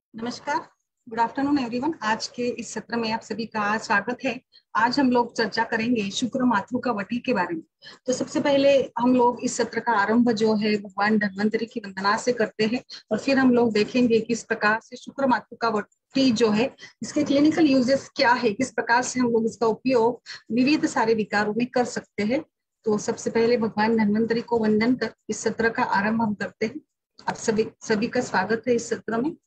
नमस्कार, good afternoon everyone. आज के इस सत्र में आप सभी का स्वागत है। आज हम लोग चर्चा करेंगे शुक्र मातृका वटी के बारे में। तो सबसे पहले हम लोग इस सत्र का आरंभ जो है भगवान धन्वंतरि की वंदना से करते हैं और फिर हम लोग देखेंगे किस प्रकार से शुक्र मातृका वटी जो है इसके क्लिनिकल यूजेस क्या है, किस प्रकार से हम लोग इसका उपयोग विविध सारे विकारों में कर सकते हैं। तो सबसे पहले भगवान धन्वंतरि को वंदन कर इस सत्र का आरंभ हम करते हैं। आप सभी का स्वागत है इस सत्र में।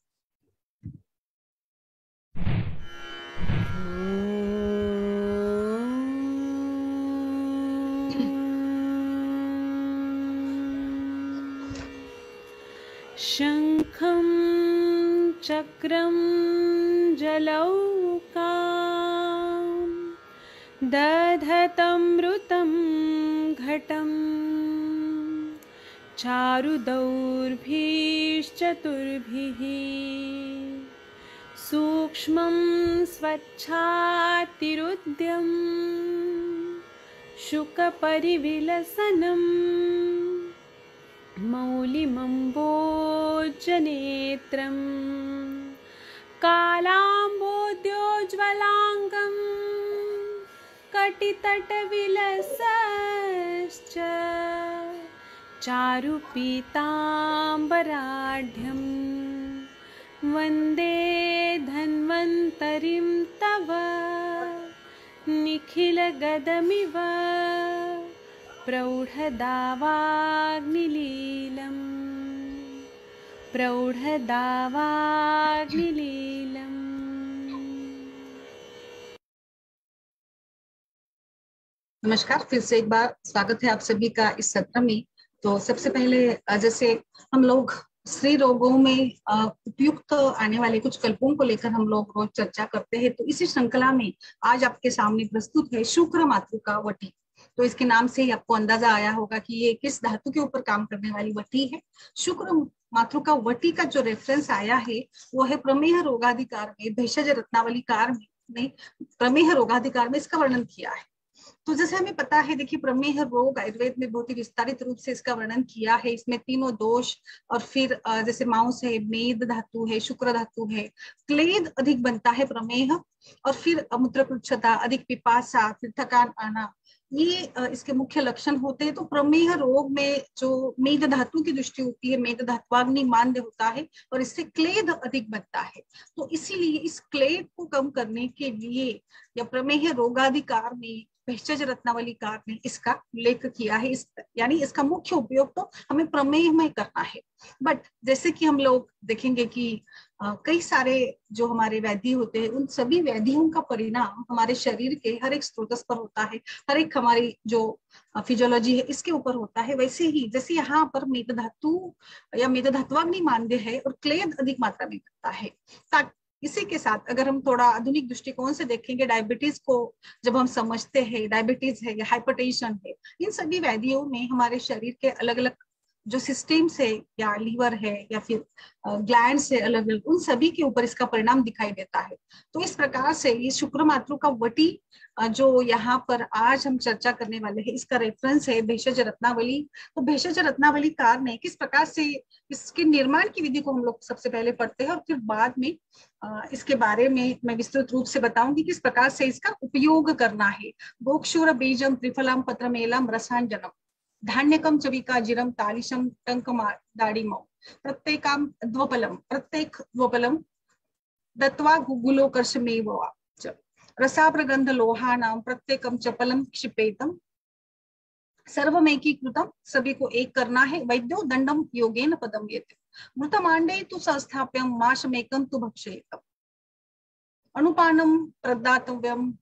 शंखं चक्रं जलौकां दधतमृतं घटं चारुदौर्भिश्चतुर्भिः सूक्ष्मं स्वच्छातिरुद्यं शुकपरिविलसनम् मौलिमम्बोजनेत्रं कालाम्बोद्योज्ज्वलाङ्गं कटितटविलसश्च चारुपीताम्बराढ्यं वन्दे धन्वन्तरिं तव निखिलगदमिव प्रौढदावाग्निलीलम्। नमस्कार, फिर से एक बार स्वागत है आप सभी का इस सत्र में। तो सबसे पहले जैसे हम लोग स्त्री रोगों में उपयुक्त आने वाले कुछ कल्पों को लेकर हम लोग रोज चर्चा करते हैं, तो इसी श्रृंखला में आज आपके सामने प्रस्तुत है शुक्र मातृका वटी। तो इसके नाम से ही आपको अंदाजा आया होगा कि ये किस धातु के ऊपर काम करने वाली वटी है। शुक्र मातृका वटी का जो रेफरेंस आया है वो है प्रमेह रोगाधिकार में, भेषज रत्नावली कार में प्रमेह रोगाधिकार में इसका वर्णन किया है। तो जैसे हमें पता है, देखिए प्रमेह रोग आयुर्वेद में बहुत ही विस्तारित रूप से इसका वर्णन किया है। इसमें तीनों दोष और फिर जैसे मांस है, मेद धातु है, शुक्र धातु है, क्लेद अधिक बनता है प्रमेह, और फिर मूत्रकृच्छता, अधिक पिपासा, फिर थकान आना, ये इसके मुख्य लक्षण होते हैं। तो प्रमेह रोग में जो मेद धातु की दृष्टि होती है, मेद धात्वाग्नि मांद्य होता है और इससे क्लेद अधिक बनता है। तो इसीलिए इस क्लेद को कम करने के लिए या प्रमेह रोगाधिकार में भेषज रत्नावली कार ने इसका उल्लेख किया है। यानी इसका मुख्य उपयोग तो हमें प्रमेह में करना है। बट जैसे कि हम लोग देखेंगे कि कई सारे जो हमारे व्याधि होते हैं, उन सभी व्याधियों का परिणाम हमारे शरीर के हर एक स्रोतस पर होता है, हर एक हमारी जो फिजियोलॉजी है इसके ऊपर होता है। वैसे ही जैसे यहाँ पर मेद धातु या मेद धात्वाग्नि मांद्य है और क्लेद अधिक मात्रा में करता है। इसी के साथ अगर हम थोड़ा आधुनिक दृष्टिकोण से देखेंगे, डायबिटीज को जब हम समझते हैं, डायबिटीज है या हाइपरटेंशन है, इन सभी व्याधियों में हमारे शरीर के अलग अलग जो सिस्टम्स है, या लीवर है या फिर ग्लैंड्स है, अलग अलग उन सभी के ऊपर इसका परिणाम दिखाई देता है। तो इस प्रकार से ये शुक्र मातृका वटी जो यहाँ पर आज हम चर्चा करने वाले हैं, इसका रेफरेंस है भेषज रत्नावली। तो भेषज रत्नावली कार ने किस प्रकार से इसके निर्माण की विधि को हम लोग सबसे पहले पढ़ते हैं और फिर बाद में इसके बारे में मैं विस्तृत रूप से बताऊंगी किस प्रकार से इसका उपयोग करना है। गोक्षूर बीजम त्रिफलम पत्रमेलम रसांजनम धान्यकम चविकाजिरम तालिशम टंकमा दाड़िमौ प्रत्येकम द्वपलम दत्वा गुगुलोकर्षमेव रसाप्रगंध लोहानां प्रत्येकम चपलम क्षिपेतम सर्वमेकीकृतम, सभी को एक करना है। वैद्यो दंडम योगेन पदम येते मृतमांडे तु संस्थाप्यम माशमेकं तु भक्षेतम अनुपानम प्रदातव्यम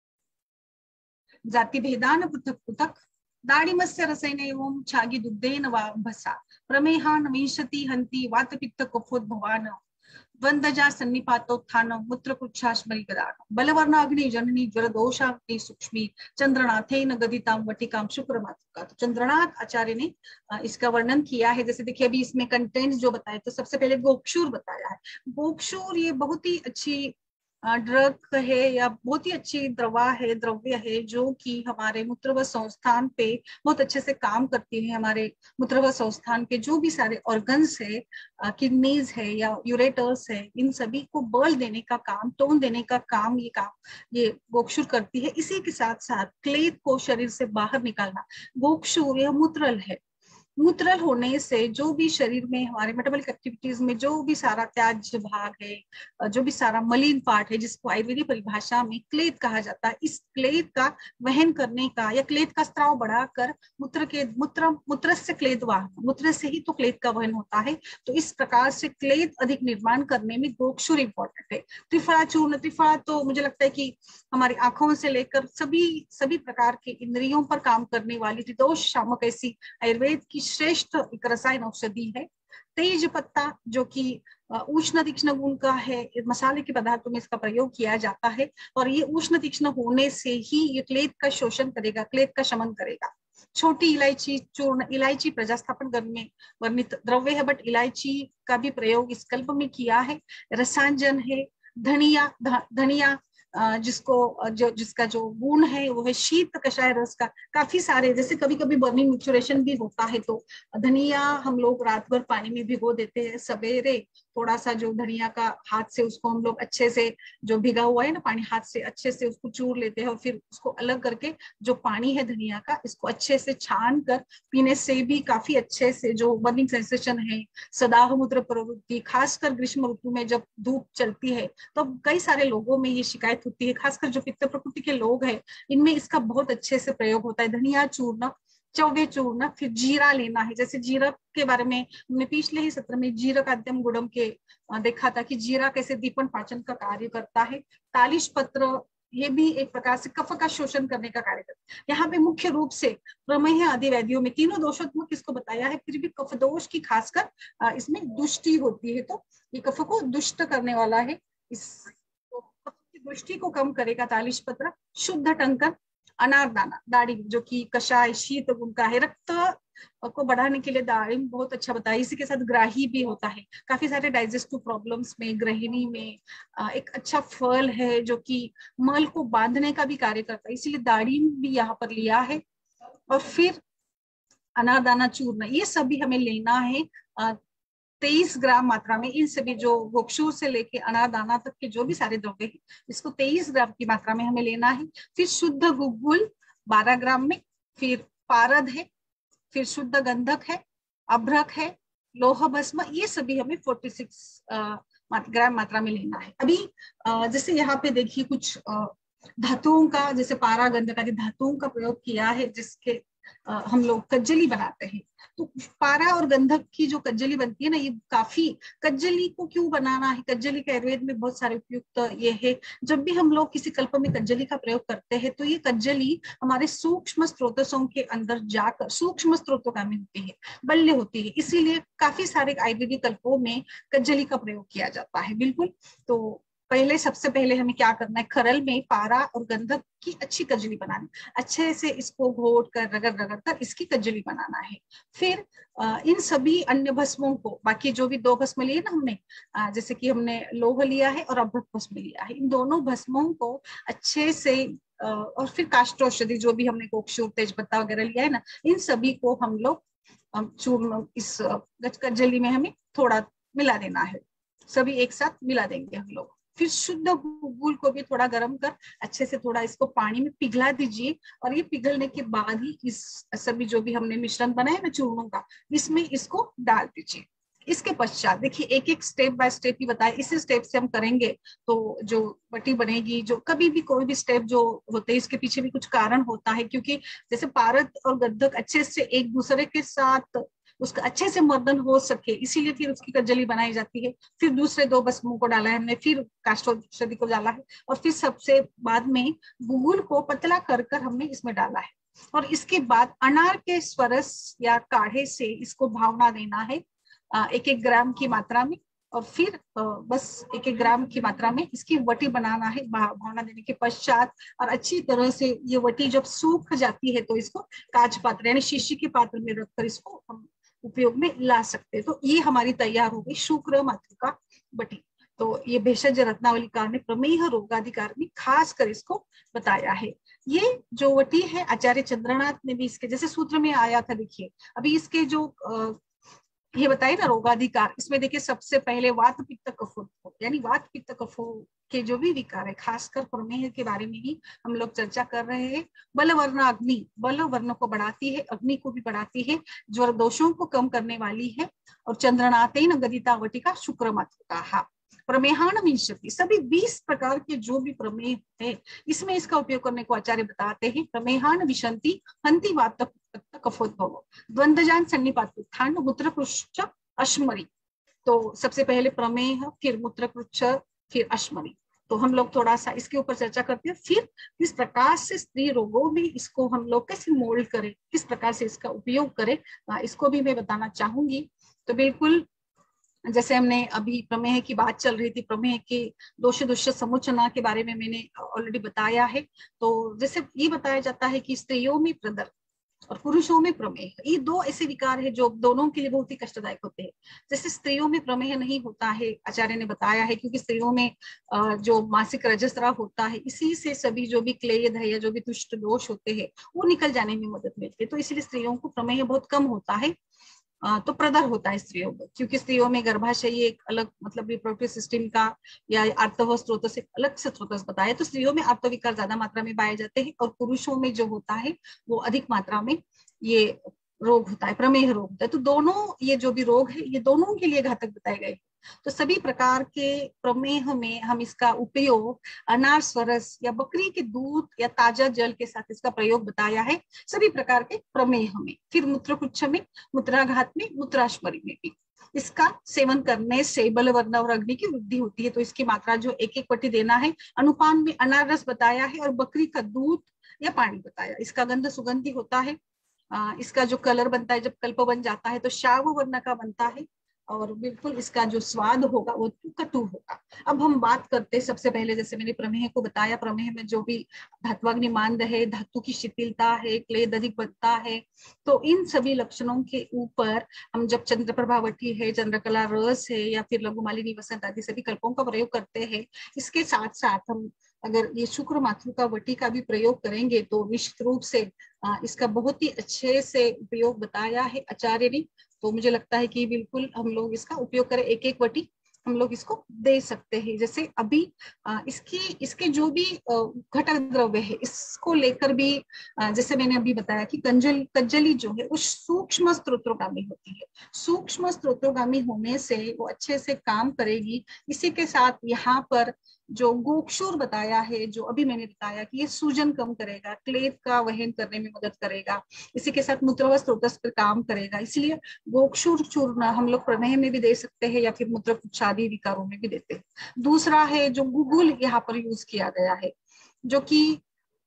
जाति भेदान पृथक पृथक दाड़िमस्य रसेन एवं छागी दुग्धेन वा भसा प्रमेहान विंशति हंति वातपित्त कफोद्भवान द्वंद्वजा सन्निपातोत्थान मूत्रकुच्छास्मरिगदान बलवर्ण अग्नि जननी ज्वरदोषाग्नि सूक्ष्मी चंद्रनाथेन गदितां वटिकां शुक्र मातृका। तो चंद्रनाथ आचार्य ने इसका वर्णन किया है। जैसे देखिए अभी इसमें कंटेंट जो बताए, तो सबसे पहले गोक्षूर बताया है। गोक्षूर ये बहुत ही अच्छी ड्रग है या बहुत ही अच्छी द्रव्य है जो कि हमारे मूत्रव संस्थान पे बहुत अच्छे से काम करती है। हमारे मूत्रव संस्थान के जो भी सारे ऑर्गन्स है, किडनीज है या यूरेटर्स है, इन सभी को बल देने का काम, टोन देने का काम ये गोक्षुर करती है। इसी के साथ साथ क्लेद को शरीर से बाहर निकालना, गोक्षुर यह मूत्रल है। मूत्रल होने से जो भी शरीर में हमारे मेटाबॉलिक एक्टिविटीज में जो भी सारा त्याज्य भाग है, जो भी सारा मलिन पार्ट है, जिसको आयुर्वेदिक परिभाषा में क्लेद कहा जाता है, इस क्लेद का वहन करने का या क्लेद का स्त्राव बढ़ाकर मूत्र से क्लेद वाहन, मूत्र से ही तो क्लेद का वहन होता है। तो इस प्रकार से क्लेद अधिक निर्माण करने में गोक्षुर इंपॉर्टेंट है। त्रिफला चूर्ण, त्रिफला तो मुझे लगता है कि हमारी आंखों से लेकर सभी प्रकार के इंद्रियों पर काम करने वाली त्रिदोष शामक ऐसी आयुर्वेद की श्रेष्ठ एक रसायन औषधि है। तेज पत्ता जो कि उष्ण तीक्ष्ण गुण का है, मसाले के पदार्थों में इसका प्रयोग किया जाता है और ये उष्ण तीक्ष्ण होने से ही ये क्लेद का शोषण करेगा, क्लेद का शमन करेगा। छोटी इलायची चूर्ण, इलायची प्रजास्थापन गर्म में वर्णित द्रव्य है, बट इलायची का भी प्रयोग इस कल्प में किया है। रसांजन है धनिया, जिसका जो गुण है वो है शीत कषाय रस का। काफी सारे, जैसे कभी कभी बर्निंग मिक्सचरेशन भी होता है तो धनिया हम लोग रात भर पानी में भिगो देते हैं, सवेरे थोड़ा सा जो धनिया का हाथ से उसको हम लोग अच्छे से, जो भिगा हुआ है ना पानी, हाथ से अच्छे से उसको चूर लेते हैं और फिर उसको अलग करके जो पानी है धनिया का, इसको अच्छे से छान कर पीने से भी काफी अच्छे से जो बर्निंग सेंसेशन है, सदाह मूत्र प्रवृत्ति, खासकर ग्रीष्म ऋतु में जब धूप चलती है तो कई सारे लोगों में ये शिकायत होती है, खासकर जो पित्त प्रकृति के लोग हैं, इनमें इसका बहुत अच्छे से प्रयोग होता है। धनिया चूर्ण, चौवे चूर्ण, फिर जीरा लेना है। जैसे जीरा के बारे में हमने पिछले ही सत्र में जीरक आद्यम गुणम के देखा था कि जीरा कैसे दीपन पाचन का कार्य करता है। तालिश पत्र, ये भी एक प्रकार से कफ का शोषण करने का कार्य करता है। यहाँ पे मुख्य रूप से प्रमेह आदि वैद्यों में तीनों दोषात्मक इसको बताया है, फिर भी कफ दोष की खासकर इसमें दुष्टि होती है, तो ये कफ को दुष्ट करने वाला है। इस दृष्टि को कम करेगा तालिश पत्र। शुद्ध टंकन, अनारदाना, दाड़िम जो कि कषाय शीत गुण का है, रक्त को बढ़ाने के लिए दाड़िम बहुत अच्छा बताया। इसी के साथ ग्राही भी होता है, काफी सारे डाइजेस्टिव प्रॉब्लम्स में, गृहिणी में एक अच्छा फल है जो कि मल को बांधने का भी कार्य करता है, इसीलिए दाड़िम भी यहाँ पर लिया है। और फिर अनारदाना चूर्ण, ये सभी हमें लेना है 23 ग्राम मात्रा में। इन सभी जो गोक्षुर से लेके अनारदाना तक के जो भी सारे द्रव्य हैं, इसको 23 ग्राम की मात्रा में हमें लेना है। फिर शुद्ध गुग्गुल 12 ग्राम में, फिर पारद है, फिर शुद्ध गंधक है, अभ्रक है, लोह भस्म, ये सभी हमें 46 ग्राम मात्रा में लेना है। अभी जैसे यहाँ पे देखिए कुछ धातुओं का, जैसे पारा गंधक आदि धातुओं का प्रयोग किया है, जिसके हम लोग कज्जली बनाते हैं। तो पारा और गंधक की जो कज्जली बनती है ना, ये काफी, कज्जली को क्यों बनाना है, कज्जली के आयुर्वेद में बहुत सारे उपयुक्त ये है। जब भी हम लोग किसी कल्प में कज्जली का प्रयोग करते हैं तो ये कज्जली हमारे सूक्ष्म स्रोतों के अंदर जाकर, सूक्ष्म स्रोतों में होती है, बल्य होती है, इसीलिए काफी सारे आयुर्वेदिक कल्पों में कज्जली का प्रयोग किया जाता है। बिल्कुल, तो सबसे पहले हमें क्या करना है, खरल में पारा और गंधक की अच्छी कज्जली बनानी, अच्छे से इसको घोट कर रगड़ कर इसकी कज्जली बनाना है। फिर इन सभी अन्य भस्मों को, बाकी जो भी 2 भस्म लिए ना हमने, जैसे कि हमने लोह लिया है और अभ्रक भस्म लिया है, इन दोनों भस्मों को अच्छे से और फिर काष्ठौषधि जो भी हमने गोक्षुर तेजपत्ता वगैरह लिया है ना, इन सभी को हम लोग चूर्ण इस कज्जली में हमें थोड़ा मिला देना है, सभी एक साथ मिला देंगे हम लोग। फिर शुद्ध गुग्गुल को भी थोड़ा गर्म कर अच्छे से थोड़ा इसको पानी में पिघला दीजिए, और ये पिघलने के बाद ही इस सभी जो भी हमने मिश्रण बनाया ना चूर्णों का, इसमें इसको डाल दीजिए। इसके पश्चात देखिए एक एक स्टेप बाय स्टेप ही बताया, इसी स्टेप से हम करेंगे तो जो बटी बनेगी, जो कभी भी कोई भी स्टेप जो होते हैं इसके पीछे भी कुछ कारण होता है, क्योंकि जैसे पारद और गंधक अच्छे से एक दूसरे के साथ उसका अच्छे से मर्दन हो सके, इसीलिए फिर उसकी कज्जली बनाई जाती है। फिर दूसरे 2 भस्मों को डाला है हमने, फिर काष्ठौषधि को डाला है, और फिर सबसे बाद में गुगुल को पतला कर कर हमने इसमें डाला है। और इसके बाद अनार के स्वरस या काढ़े से इसको भावना देना है 1-1 ग्राम की मात्रा में, और फिर बस 1-1 ग्राम की मात्रा में इसकी वटी बनाना है भावना देने के पश्चात। और अच्छी तरह से ये वटी जब सूख जाती है तो इसको कांच पात्र यानी शीशी के पात्र में रखकर इसको हम उपयोग में ला सकते हैं। तो ये हमारी तैयार हो गई शुक्र मातृका बटी। तो ये भेषज रत्नावलीकार ने प्रमेह रोगाधिकार में खास कर इसको बताया है। ये जो वटी है आचार्य चंद्रनाथ ने भी इसके जैसे सूत्र में आया था, देखिए अभी इसके जो ये बताइए ना रोगाधिकार, इसमें देखिए सबसे पहले वात पित्त कफो, यानी वात पित्त कफो के जो भी विकार है, खासकर प्रमेह के बारे में ही हम लोग चर्चा कर रहे हैं। बल वर्ण अग्नि, बल वर्ण को बढ़ाती है, अग्नि को भी बढ़ाती है, ज्वर दोषों को कम करने वाली है। और चंद्रनाथेन गदिता वटिका शुक्र मातृका प्रमेहान विंशति, सभी 20 प्रकार के जो भी प्रमेह है इसमें इसका उपयोग करने को आचार्य बताते हैं। प्रमेहान विशंति हंति वात कफोद्भव द्वंद्वजान सन्निपातोत्थान मूत्रकृच्छ अश्मरी। तो सबसे पहले प्रमेह, फिर मूत्रकृच्छ, फिर अश्मरी। तो हम लोग थोड़ा सा इसके ऊपर चर्चा करते हैं, फिर किस प्रकार से स्त्री रोगों में इसको हम लोग कैसे मोल्ड करें, किस प्रकार से इसका उपयोग करें, इसको भी मैं बताना चाहूंगी। तो बिल्कुल जैसे हमने अभी प्रमेह की बात चल रही थी, प्रमेह के दोष दुष्य समुचना के बारे में मैंने ऑलरेडी बताया है। तो जैसे ये बताया जाता है कि स्त्रियों में प्रदर और पुरुषों में प्रमेह, ये दो ऐसे विकार है जो दोनों के लिए बहुत ही कष्टदायक होते हैं। जैसे स्त्रियों में प्रमेह नहीं होता है, आचार्य ने बताया है, क्योंकि स्त्रियों में जो मासिक रजस्राव होता है, इसी से सभी जो भी क्लेद है या जो भी दुष्ट दोष होते हैं वो निकल जाने में मदद मिलती है। तो इसलिए स्त्रियों को प्रमेह बहुत कम होता है। तो प्रदर होता है स्त्रियों में, क्योंकि स्त्रियों में गर्भाशय एक अलग मतलब रिप्रोडक्टिव सिस्टम का या आर्तव स्रोत से अलग से स्रोत बताया, तो स्त्रियों में आर्तविकार ज्यादा मात्रा में पाए जाते हैं, और पुरुषों में जो होता है वो अधिक मात्रा में ये रोग होता है, प्रमेह रोग होता है। तो दोनों ये जो भी रोग है ये दोनों के लिए घातक बताए गए। तो सभी प्रकार के प्रमेह में हम इसका उपयोग अनार स्वरस या बकरी के दूध या ताजा जल के साथ इसका प्रयोग बताया है, सभी प्रकार के प्रमेह में। फिर मूत्रकुच्छ में, मूत्राघात में, मूत्राश्मरी में भी इसका सेवन करने से बल वर्ण और अग्नि की वृद्धि होती है। तो इसकी मात्रा जो एक एक पट्टी देना है, अनुपान में अनार रस बताया है और बकरी का दूध या पानी बताया। इसका गंध सुगंधी होता है, इसका जो कलर बनता है जब कल्प बन जाता है तो श्याम वर्ण का बनता है, और बिल्कुल इसका जो स्वाद होगा वो कटु होगा। अब हम बात करते हैं सबसे पहले, जैसे मैंने प्रमेह को बताया, प्रमेह में जो भी धात्वाग्निमांद है, धातु की शिथिलता है, क्लेद अधिक बनता है, तो इन सभी लक्षणों के ऊपर हम जब चंद्र प्रभावटी है, चंद्रकला रस है, या फिर लघुमालिनी वसंत आदि सभी कल्पों का प्रयोग करते हैं, इसके साथ साथ हम अगर ये शुक्र मातृका वटी का भी प्रयोग करेंगे तो निश्चित रूप से इसका बहुत ही अच्छे से उपयोग बताया है आचार्य ने। तो मुझे लगता है कि बिल्कुल हम लोग इसका उपयोग करें, एक एक वटी हम लोग इसको दे सकते हैं। जैसे अभी इसके जो भी घटक द्रव्य है इसको लेकर भी जैसे मैंने अभी बताया कि कज्जली जो है वो सूक्ष्म स्त्रोत्रगामी होती है, सूक्ष्म स्त्रोत्रगामी होने से वो अच्छे से काम करेगी। इसी के साथ यहाँ पर जो गोक्षूर बताया है, जो अभी मैंने बताया कि ये सूजन कम करेगा, क्लेद का वहन करने में मदद करेगा, इसी के साथ मूत्रवा स्त्रोतस पर काम करेगा, इसलिए गोक्षूर चूर्ण हम लोग प्रमेह में भी दे सकते हैं या फिर मूत्रकुच्छ आदि विकारों में भी देते हैं। दूसरा है जो गुगुल यहाँ पर यूज किया गया है, जो कि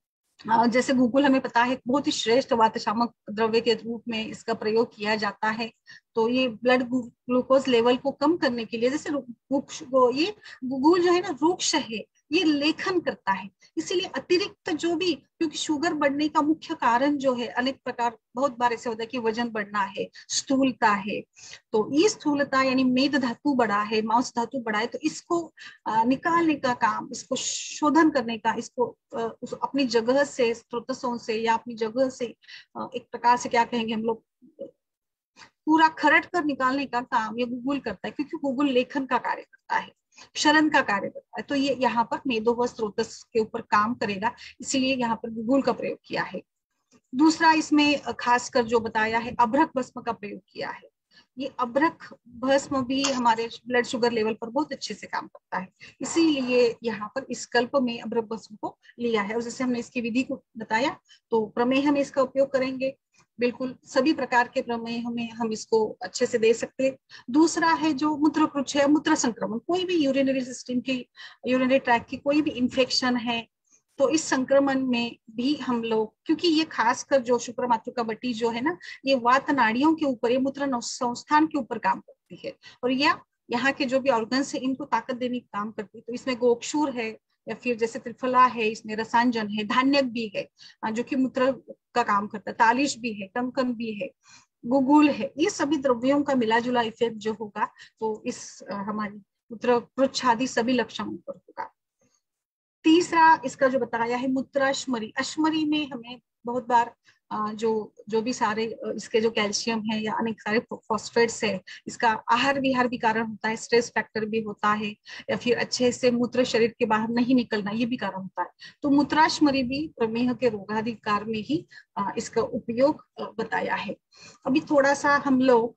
जैसे गूगल हमें पता है बहुत ही श्रेष्ठ वातशामक द्रव्य के रूप में इसका प्रयोग किया जाता है। तो ये ब्लड ग्लूकोज लेवल को कम करने के लिए, जैसे ये गूगल जो है ना रुक्ष है, ये लेखन करता है, इसीलिए अतिरिक्त जो भी, क्योंकि शुगर बढ़ने का मुख्य कारण जो है अनेक प्रकार, बहुत बार ऐसे होता है कि वजन बढ़ना है, स्थूलता है, तो ये स्थूलता यानी मेद धातु बढ़ा है, मांस धातु बढ़ा है, तो इसको निकालने का काम, इसको शोधन करने का, इसको अपनी जगह से, स्रोतों से या अपनी जगह से एक प्रकार से क्या कहेंगे हम लोग, पूरा खरट कर निकालने का काम ये गूगल करता है, क्योंकि गूगल लेखन का कार्य करता है, क्षरण का कार्य करता है। तो ये यहाँ पर मेदो व स्रोतस के ऊपर काम करेगा, इसीलिए यहाँ पर गूगल का प्रयोग किया है। दूसरा इसमें खासकर जो बताया है अभ्रक भस्म का प्रयोग किया है। ये अभ्रक भस्म भी हमारे ब्लड शुगर लेवल पर बहुत अच्छे से काम करता है, इसीलिए यहाँ पर इस कल्प में अभ्रक भस्म को लिया है। और जैसे हमने इसकी विधि को बताया, तो प्रमेह में इसका उपयोग करेंगे, बिल्कुल सभी प्रकार के प्रमेह में हम इसको अच्छे से दे सकते हैं। दूसरा है जो मूत्रकृच्छ है, मूत्र संक्रमण, कोई भी यूरिनरी सिस्टम की, यूरिनरी ट्रैक की कोई भी इंफेक्शन है, तो इस संक्रमण में भी हम लोग, क्योंकि ये खासकर जो शुक्र मातृका वटी जो है ना, ये वात नाड़ियों के ऊपर, ये मूत्र संस्थान के ऊपर काम करती है, और यह यहाँ के जो भी ऑर्गन्स है इनको ताकत देने का काम करती है। तो इसमें गोक्षूर है, या फिर जैसे त्रिफला है, इसमें रसांजन है, धान्यक भी है जो कि मूत्र का काम करता है, तालिश भी है, टंकन भी है, गुगुल है, ये सभी द्रव्यों का मिला जुला इफेक्ट जो होगा तो इस हमारी मूत्र पृच्छादि सभी लक्षणों पर होगा। तीसरा इसका जो बताया है मूत्राश्मरी, अश्मरी में हमें बहुत बार जो जो भी सारे इसके जो कैल्शियम है या अनेक सारे फॉस्फेट्स है, इसका आहार विहार भी कारण होता है, स्ट्रेस फैक्टर भी होता है, या फिर अच्छे से मूत्र शरीर के बाहर नहीं निकलना, ये भी कारण होता है। तो मूत्राश्मरी भी प्रमेह के रोगाधिकार में ही इसका उपयोग बताया है। अभी थोड़ा सा हम लोग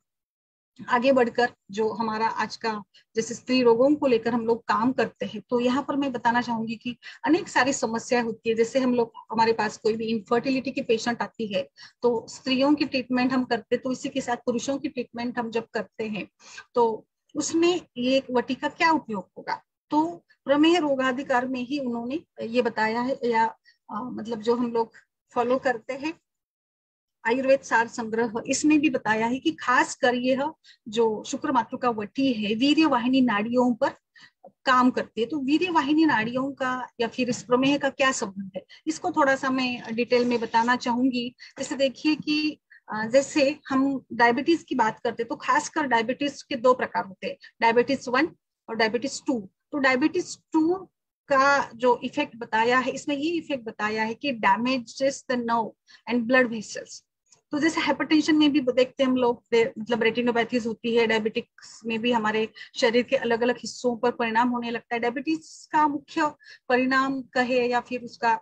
आगे बढ़कर जो हमारा आज का जैसे स्त्री रोगों को लेकर हम लोग काम करते हैं, तो यहाँ पर मैं बताना चाहूंगी कि अनेक सारी समस्याएं होती है। जैसे हम लोग, हमारे पास कोई भी इनफर्टिलिटी की पेशेंट आती है, तो स्त्रियों की ट्रीटमेंट हम करते, तो इसी के साथ पुरुषों की ट्रीटमेंट हम जब करते हैं, तो उसमें ये वटी का क्या उपयोग होगा। तो प्रमेह रोगाधिकार में ही उन्होंने ये बताया है, या मतलब जो हम लोग फॉलो करते हैं आयुर्वेद सार संग्रह, इसमें भी बताया है कि खास कर यह जो शुक्र मातृका वटी है वीर्य वाहिनी नाड़ियों पर काम करती है। तो वीर्य वाहिनी नाड़ियों का या फिर इस प्रमेह का क्या संबंध है, इसको थोड़ा सा मैं डिटेल में बताना चाहूंगी। जैसे देखिए कि जैसे हम डायबिटीज की बात करते हैं, तो खासकर डायबिटीज के दो प्रकार होते हैं, डायबिटीज 1 और डायबिटीज 2। तो डायबिटीज 2 का जो इफेक्ट बताया है, इसमें ये इफेक्ट बताया है कि damages the nerve and blood vessels. तो जैसे हाइपरटेंशन में भी देखते हैं हम लोग, मतलब रेटिनोपैथीज होती है, डायबिटिक्स में भी हमारे शरीर के अलग अलग हिस्सों पर परिणाम होने लगता है। डायबिटीज का मुख्य परिणाम कहे या फिर उसका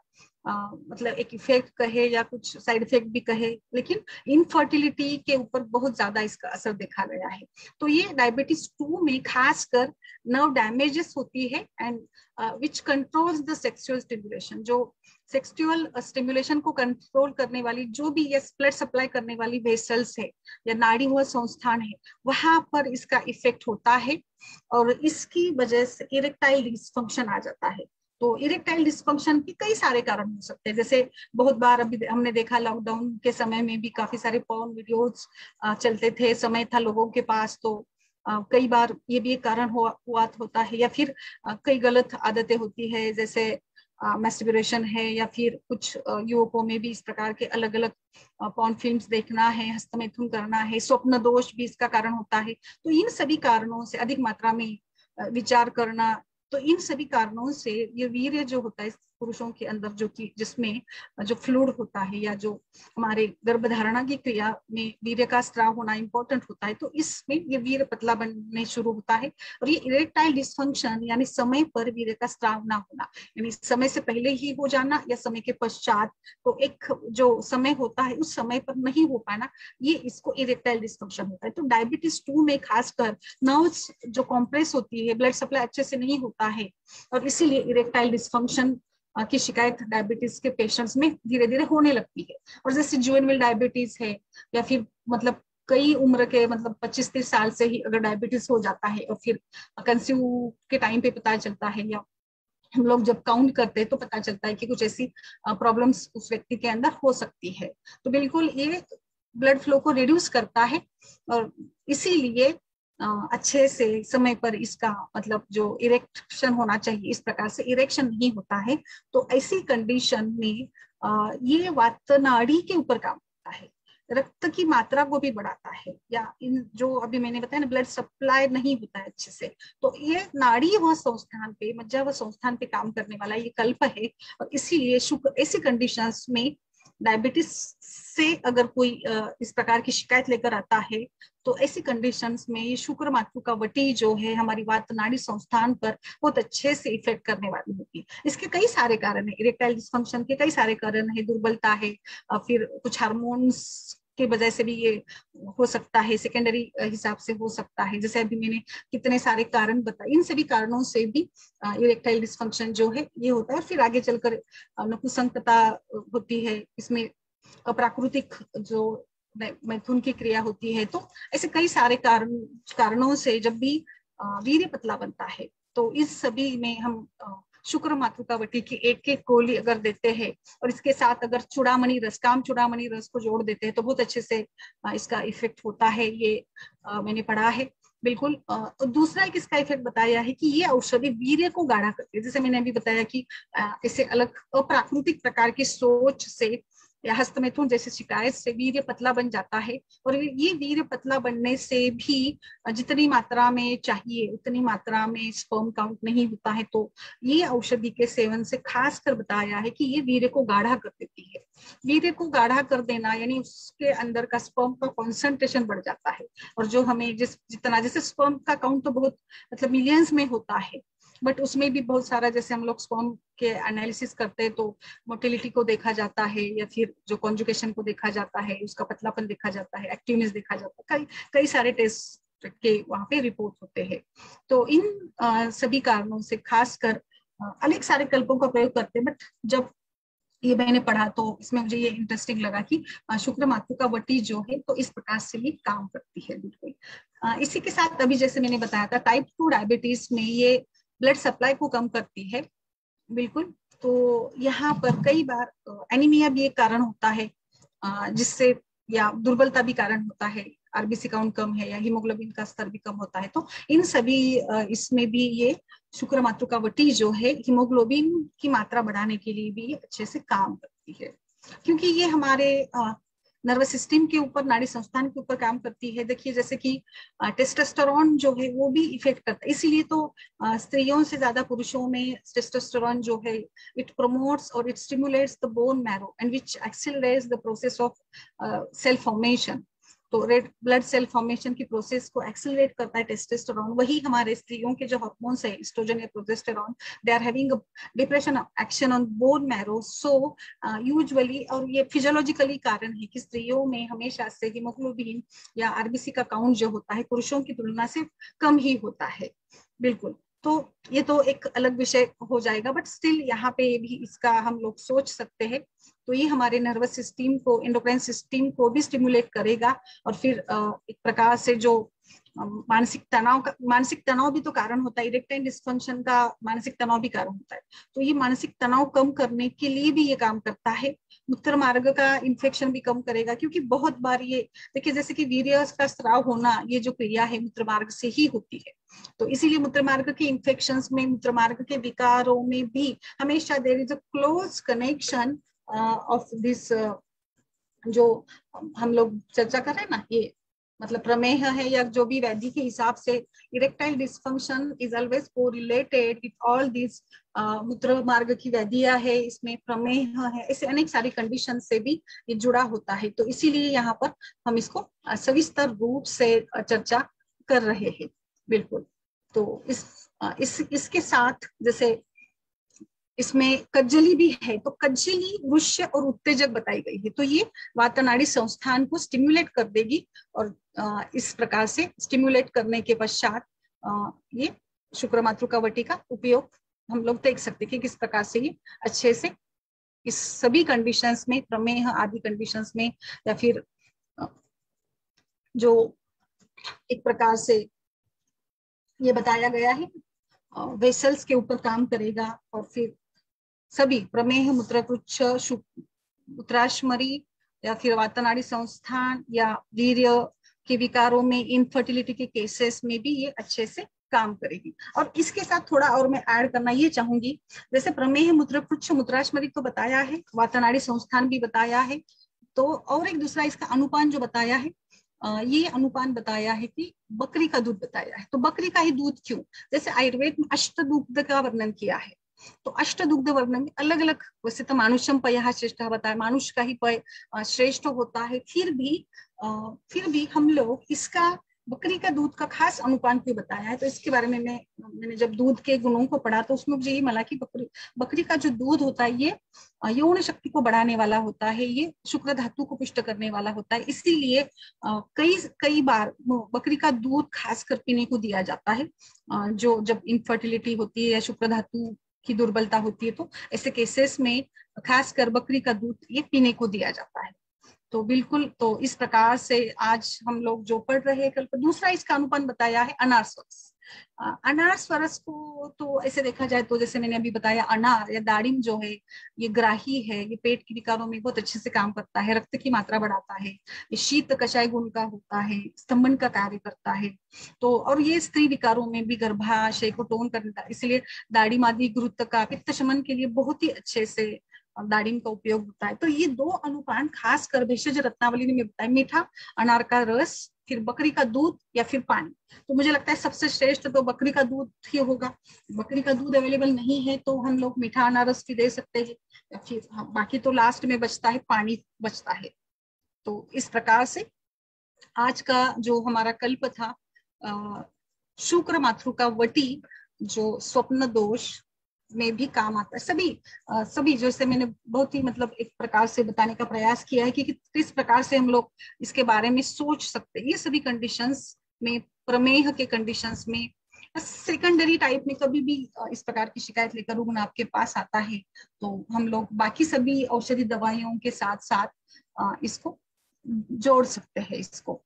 मतलब एक इफेक्ट कहे या कुछ साइड इफेक्ट भी कहे, लेकिन इनफर्टिलिटी के ऊपर बहुत ज्यादा इसका असर देखा गया है। तो ये डायबिटीज 2 में खासकर नर्व डैमेजेस होती है and which controls the sexual stimulation. जो सेक्सुअल स्टिमुलेशन को कंट्रोल करने वाली जो भी ये ब्लड सप्लाई करने वाली वेसल्स है या नाड़ी हुआ संस्थान है, वहां पर इसका इफेक्ट होता है और इसकी वजह से इरेक्टाइल डिसफंक्शन आ जाता है। तो इरेक्टाइल डिसफंक्शन के कई सारे कारण हो सकते हैं। जैसे बहुत बार अभी हमने देखा लॉकडाउन के समय में भी काफी सारे पॉर्न वीडियोस चलते थे, समय था लोगों के पास, तो कई बार ये भी एक कारण हुआ होता है। या फिर कई गलत आदतें होती है, जैसे मैस्टरबेशन है, या फिर कुछ युवकों में भी इस प्रकार के अलग अलग पॉर्न फिल्म्स देखना है, हस्तमैथुन करना है, स्वप्न दोष भी इसका कारण होता है। तो इन सभी कारणों से अधिक मात्रा में विचार करना, तो इन सभी कारणों से ये वीर्य जो होता है पुरुषों के अंदर, जो कि जिसमें जो फ्लूइड होता है या जो हमारे गर्भधारणा की क्रिया में वीर्य का स्राव होना इंपॉर्टेंट होता है, तो इसमें ये वीर्य पतला बनने शुरू होता है। और ये इरेक्टाइल डिसफंक्शन यानी समय पर वीर्य का स्राव ना होना, यानी समय से पहले ही हो जाना या समय के पश्चात, तो एक जो समय होता है उस समय पर नहीं हो पाना, ये इसको इरेक्टाइल डिसफंक्शन होता है। तो डायबिटीज 2 में खासकर नर्व्स जो कॉम्प्रेस होती है, ब्लड सप्लाई अच्छे से नहीं होता है, और इसीलिए इरेक्टाइल डिसफंक्शन की शिकायत डायबिटीज के पेशेंट्स में धीरे धीरे होने लगती है। और जैसे जुवेनिल डायबिटीज है, या फिर मतलब कई उम्र के, मतलब 25-30 साल से ही अगर डायबिटीज हो जाता है और फिर कंसीव के टाइम पे पता चलता है, या हम लोग जब काउंट करते हैं तो पता चलता है कि कुछ ऐसी प्रॉब्लम्स उस व्यक्ति के अंदर हो सकती है। तो बिल्कुल ये ब्लड फ्लो को रिड्यूस करता है, और इसीलिए अच्छे से समय पर इसका मतलब जो इरेक्शन होना चाहिए, इस प्रकार से इरेक्शन नहीं होता है। तो ऐसी कंडीशन में ये वात नाड़ी के ऊपर काम करता है, रक्त की मात्रा को भी बढ़ाता है, या इन जो अभी मैंने बताया ना, ब्लड सप्लाई नहीं होता है अच्छे से, तो ये नाड़ी व संस्थान पे, मज्जा व संस्थान पे काम करने वाला ये कल्प है। और इसीलिए शुक्र ऐसी कंडीशंस में डायबिटीज से अगर कोई इस प्रकार की शिकायत लेकर आता है, तो ऐसी कंडीशंस में ये शुक्र मातृका वटी जो है हमारी वात नाड़ी संस्थान पर बहुत अच्छे से इफेक्ट करने वाली होती है। इसके कई सारे कारण है, इरेक्टाइल डिसफंक्शन के कई सारे कारण है, दुर्बलता है, फिर कुछ हार्मोन्स की वजह से भी ये हो सकता है, सेकेंडरी हिसाब से हो सकता है, जैसे अभी मैंने कितने सारे कारण बताए, इन सभी कारणों से भी इरेक्टाइल डिसफंक्शन जो है ये होता है। फिर आगे चलकर नपुंसकता होती है, इसमें अप्राकृतिक जो मैथुन की क्रिया होती है। तो ऐसे कई सारे कारणों से जब भी वीर्य पतला बनता है, तो इस सभी में हम शुक्र मातृका वटी की एक एक गोली अगर देते हैं और इसके साथ अगर चूड़ामणि रस, काम चूड़ामणि रस को जोड़ देते हैं, तो बहुत अच्छे से इसका इफेक्ट होता है। ये मैंने पढ़ा है बिल्कुल। तो दूसरा एक इसका इफेक्ट बताया है कि ये औषधि वीर्य को गाढ़ा करती है। जैसे मैंने अभी बताया कि ऐसे अलग अप्राकृतिक प्रकार की सोच से या हस्तमैथुन जैसे शिकायत से वीर्य पतला बन जाता है, और ये वीर्य पतला बनने से भी जितनी मात्रा में चाहिए उतनी मात्रा में स्पर्म काउंट नहीं होता है, तो ये औषधि के सेवन से खासकर बताया है कि ये वीर्य को गाढ़ा कर देती है। वीर्य को गाढ़ा कर देना यानी उसके अंदर का स्पर्म का कॉन्सेंट्रेशन बढ़ जाता है, और जो हमें जितना जैसे स्पर्म का काउंट तो बहुत मतलब मिलियंस में होता है, बट उसमें भी बहुत सारा जैसे हम लोग स्पर्म के एनालिसिस करते हैं तो मोटिलिटी को देखा जाता है, या फिर जो कॉन्जुगेशन को देखा जाता है, उसका पतलापन देखा जाता है, एक्टिवनेस देखा जाता है, कई कई सारे टेस्ट के वहां पे रिपोर्ट होते हैं। तो इन सभी कारणों से खासकर अनेक सारे कल्पों का प्रयोग करते हैं, बट जब ये मैंने पढ़ा तो इसमें मुझे ये इंटरेस्टिंग लगा कि शुक्र मातृका वटी जो है तो इस प्रकार से भी काम करती है। बिल्कुल इसी के साथ अभी जैसे मैंने बताया था टाइप 2 डायबिटीज में ये ब्लड सप्लाई को कम करती है। बिल्कुल, तो यहाँ पर कई बार एनीमिया भी एक कारण होता है जिससे, या दुर्बलता भी कारण होता है, आरबीसी काउंट कम है या हीमोग्लोबिन का स्तर भी कम होता है, तो इन सभी इसमें भी ये शुक्र मातृकावटी जो है हीमोग्लोबिन की मात्रा बढ़ाने के लिए भी अच्छे से काम करती है, क्योंकि ये हमारे नर्वस सिस्टम के ऊपर, नाड़ी संस्थान के ऊपर काम करती है। देखिए जैसे कि टेस्टोस्टेरोन जो है वो भी इफेक्ट करता है, इसीलिए तो स्त्रियों से ज्यादा पुरुषों में टेस्टोस्टेरोन जो है इट प्रमोट्स और it stimulates the bone marrow and which accelerates the process of cell formation. तो रेड ब्लड सेल फॉर्मेशन की प्रोसेस को एक्सेलरेट करता है टेस्टोस्टेरोन। वही हमारे स्त्रियों के जो हार्मोन्स है एस्ट्रोजन या progesterone, they are having depression action on bone marrow. So usually, और ये फिजियोलॉजिकली कारण है कि स्त्रियों में हमेशा से हीमोग्लोबिन या आरबीसी का काउंट जो होता है पुरुषों की तुलना से कम ही होता है। बिल्कुल, तो ये तो एक अलग विषय हो जाएगा, बट स्टिल यहाँ पे भी इसका हम लोग सोच सकते हैं। तो ये हमारे नर्वस सिस्टम को, एंडोक्राइन सिस्टम को भी स्टिमुलेट करेगा, और फिर एक प्रकार से जो मानसिक तनाव भी तो कारण होता है, इरेक्टाइल डिस्फंक्शन का मानसिक तनाव भी कारण होता है, तो ये मानसिक तनाव कम करने के लिए भी ये काम करता है। मूत्र मार्ग का इन्फेक्शन भी कम करेगा, क्योंकि बहुत बार ये देखिए जैसे कि वीर्य का स्राव होना, ये जो क्रिया है मूत्र मार्ग से ही होती है, तो इसीलिए मूत्र मार्ग के इन्फेक्शंस में, मूत्र मार्ग के विकारों में भी हमेशा there is a close connection of this, जो हम लोग चर्चा कर रहे हैं ना, ये मतलब प्रमेह है या जो भी वैद्य के हिसाब से erectile dysfunction is always correlated with all this, मूत्र मार्ग की वैधियां है, इसमें प्रमेह है, ऐसे अनेक सारी कंडीशन से भी ये जुड़ा होता है। तो इसीलिए यहाँ पर हम इसको सविस्तर रूप से चर्चा कर रहे हैं। बिल्कुल, तो इसके साथ जैसे इसमें कज्जली भी है, तो कज्जली वृष्य और उत्तेजक बताई गई है, तो ये वातनाड़ी संस्थान को स्टिमुलेट कर देगी, और इस प्रकार से स्टिमुलेट करने के पश्चात ये शुक्र मातृकावटी का उपयोग हम लोग देख सकते हैं कि किस प्रकार से ये अच्छे से इस सभी कंडीशंस में, प्रमेह आदि कंडीशंस में, या फिर जो एक प्रकार से ये बताया गया है वेसल्स के ऊपर काम करेगा, और फिर सभी प्रमेह, मूत्रकुच्छ, मूत्राशमरी या फिर वातनाड़ी संस्थान या वीर्य के विकारों में, इनफर्टिलिटी के केसेस में भी ये अच्छे से काम करेगी। और इसके साथ थोड़ा और मैं ऐड करना ये चाहूंगी, जैसे प्रमेह, मूत्रकुच्छ, मूत्राशमरी तो बताया है, वातनाड़ी संस्थान भी बताया है, तो और एक दूसरा इसका अनुपान जो बताया है, ये अनुपान बताया है कि बकरी का दूध बताया है। तो बकरी का ही दूध क्यों, जैसे आयुर्वेद में अष्टदुग्ध का वर्णन किया है, तो अष्टदुग्ध वर्णन में अलग अलग, वैसे तो मानुष्यम पयः श्रेष्ठ बताया, मानुष का ही पय श्रेष्ठ होता है, फिर भी हम लोग इसका बकरी का दूध का खास अनुपान क्यों बताया है, तो इसके बारे में मैंने जब दूध के गुणों को पढ़ा तो उसमें मुझे ये मिला कि बकरी का जो दूध होता है ये यौन शक्ति को बढ़ाने वाला होता है, ये शुक्र धातु को पुष्ट करने वाला होता है, इसीलिए कई बार बकरी का दूध खासकर पीने को दिया जाता है, जो जब इनफर्टिलिटी होती है या शुक्र धातु की दुर्बलता होती है, तो ऐसे केसेस में खासकर बकरी का दूध ये पीने को दिया जाता है। तो बिल्कुल, तो इस प्रकार से आज हम लोग जो पढ़ रहे हैं, कल दूसरा इसका अनुपान बताया है अनार स्वरस। अनार स्वरस को तो ऐसे देखा जाए तो जैसे मैंने अभी बताया, अनार या दाड़िम जो है ये ग्राही है, ये पेट की विकारों में बहुत अच्छे से काम करता है, रक्त की मात्रा बढ़ाता है, ये शीत कषाय गुण का होता है, स्तंभन का कार्य करता है, तो और ये स्त्री विकारों में भी गर्भाशय को टोन करता है, इसलिए दाड़िम आदि गुरुत्व का पित्त शमन के लिए बहुत ही अच्छे से दाड़िम का उपयोग होता है। तो ये 2 अनुपान खास कर भेषज रत्नावली ने बताया, मीठा अनार का रस, फिर बकरी का दूध या फिर पानी। तो मुझे लगता है सबसे श्रेष्ठ तो बकरी का दूध ही होगा। बकरी का दूध अवेलेबल नहीं है तो हम लोग मीठा अनारस भी दे सकते हैं, या फिर बाकी तो लास्ट में बचता है पानी बचता है। तो इस प्रकार से आज का जो हमारा कल्प था शुक्र मातृका वटी, जो स्वप्न दोष में भी काम आता है। सभी जैसे मैंने बहुत ही मतलब एक प्रकार से बताने का प्रयास किया है कि किस प्रकार से हम लोग इसके बारे में सोच सकते हैं। ये सभी कंडीशंस में, प्रमेह के कंडीशंस में, सेकेंडरी टाइप में कभी भी इस प्रकार की शिकायत लेकर रुग्ण आपके पास आता है तो हम लोग बाकी सभी औषधि दवाइयों के साथ साथ इसको जोड़ सकते हैं इसको।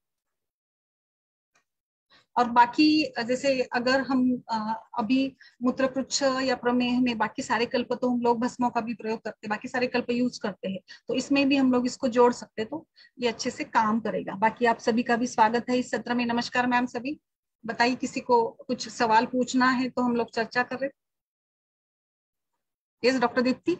और बाकी जैसे अगर हम अभी मूत्रपुच्छ या प्रमेह में बाकी सारे कल्प तो हम लोग भस्मों का भी प्रयोग करते हैं, बाकी सारे कल्प यूज करते हैं, तो इसमें भी हम लोग इसको जोड़ सकते हैं तो ये अच्छे से काम करेगा। बाकी आप सभी का भी स्वागत है इस सत्र में। नमस्कार मैम सभी, बताइए किसी को कुछ सवाल पूछना है तो हम लोग चर्चा कर रहे। Yes doctor Deepti.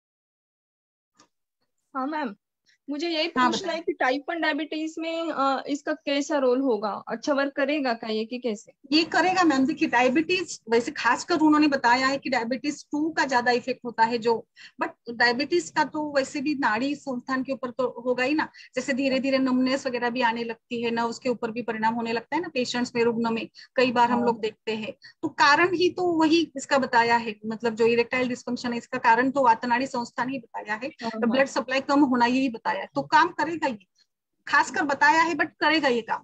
हाँ मैम, मुझे यही हाँ, पूछना है कि टाइप 1 डायबिटीज में इसका कैसा रोल होगा, अच्छा वर्क करेगा क्या ये, कि कैसे? ये करेगा मैम। देखिए डायबिटीज वैसे खासकर उन्होंने बताया है कि डायबिटीज 2 का ज्यादा इफेक्ट होता है जो, बट डायबिटीज का तो वैसे भी नाड़ी संस्थान के ऊपर तो होगा ही ना। जैसे धीरे धीरे नमनेस वगैरह भी आने लगती है ना, उसके ऊपर भी परिणाम होने लगता है ना पेशेंट्स में, रुग्ण में कई बार हम लोग देखते हैं। तो कारण ही तो वही इसका बताया है, मतलब जो इरेक्टाइल डिस्फंक्शन है इसका कारण तो वातनाड़ी संस्थान ही बताया है, ब्लड सप्लाई कम होना यही बताया है। तो काम करेगा ये, खासकर बताया है बट करेगा ये काम।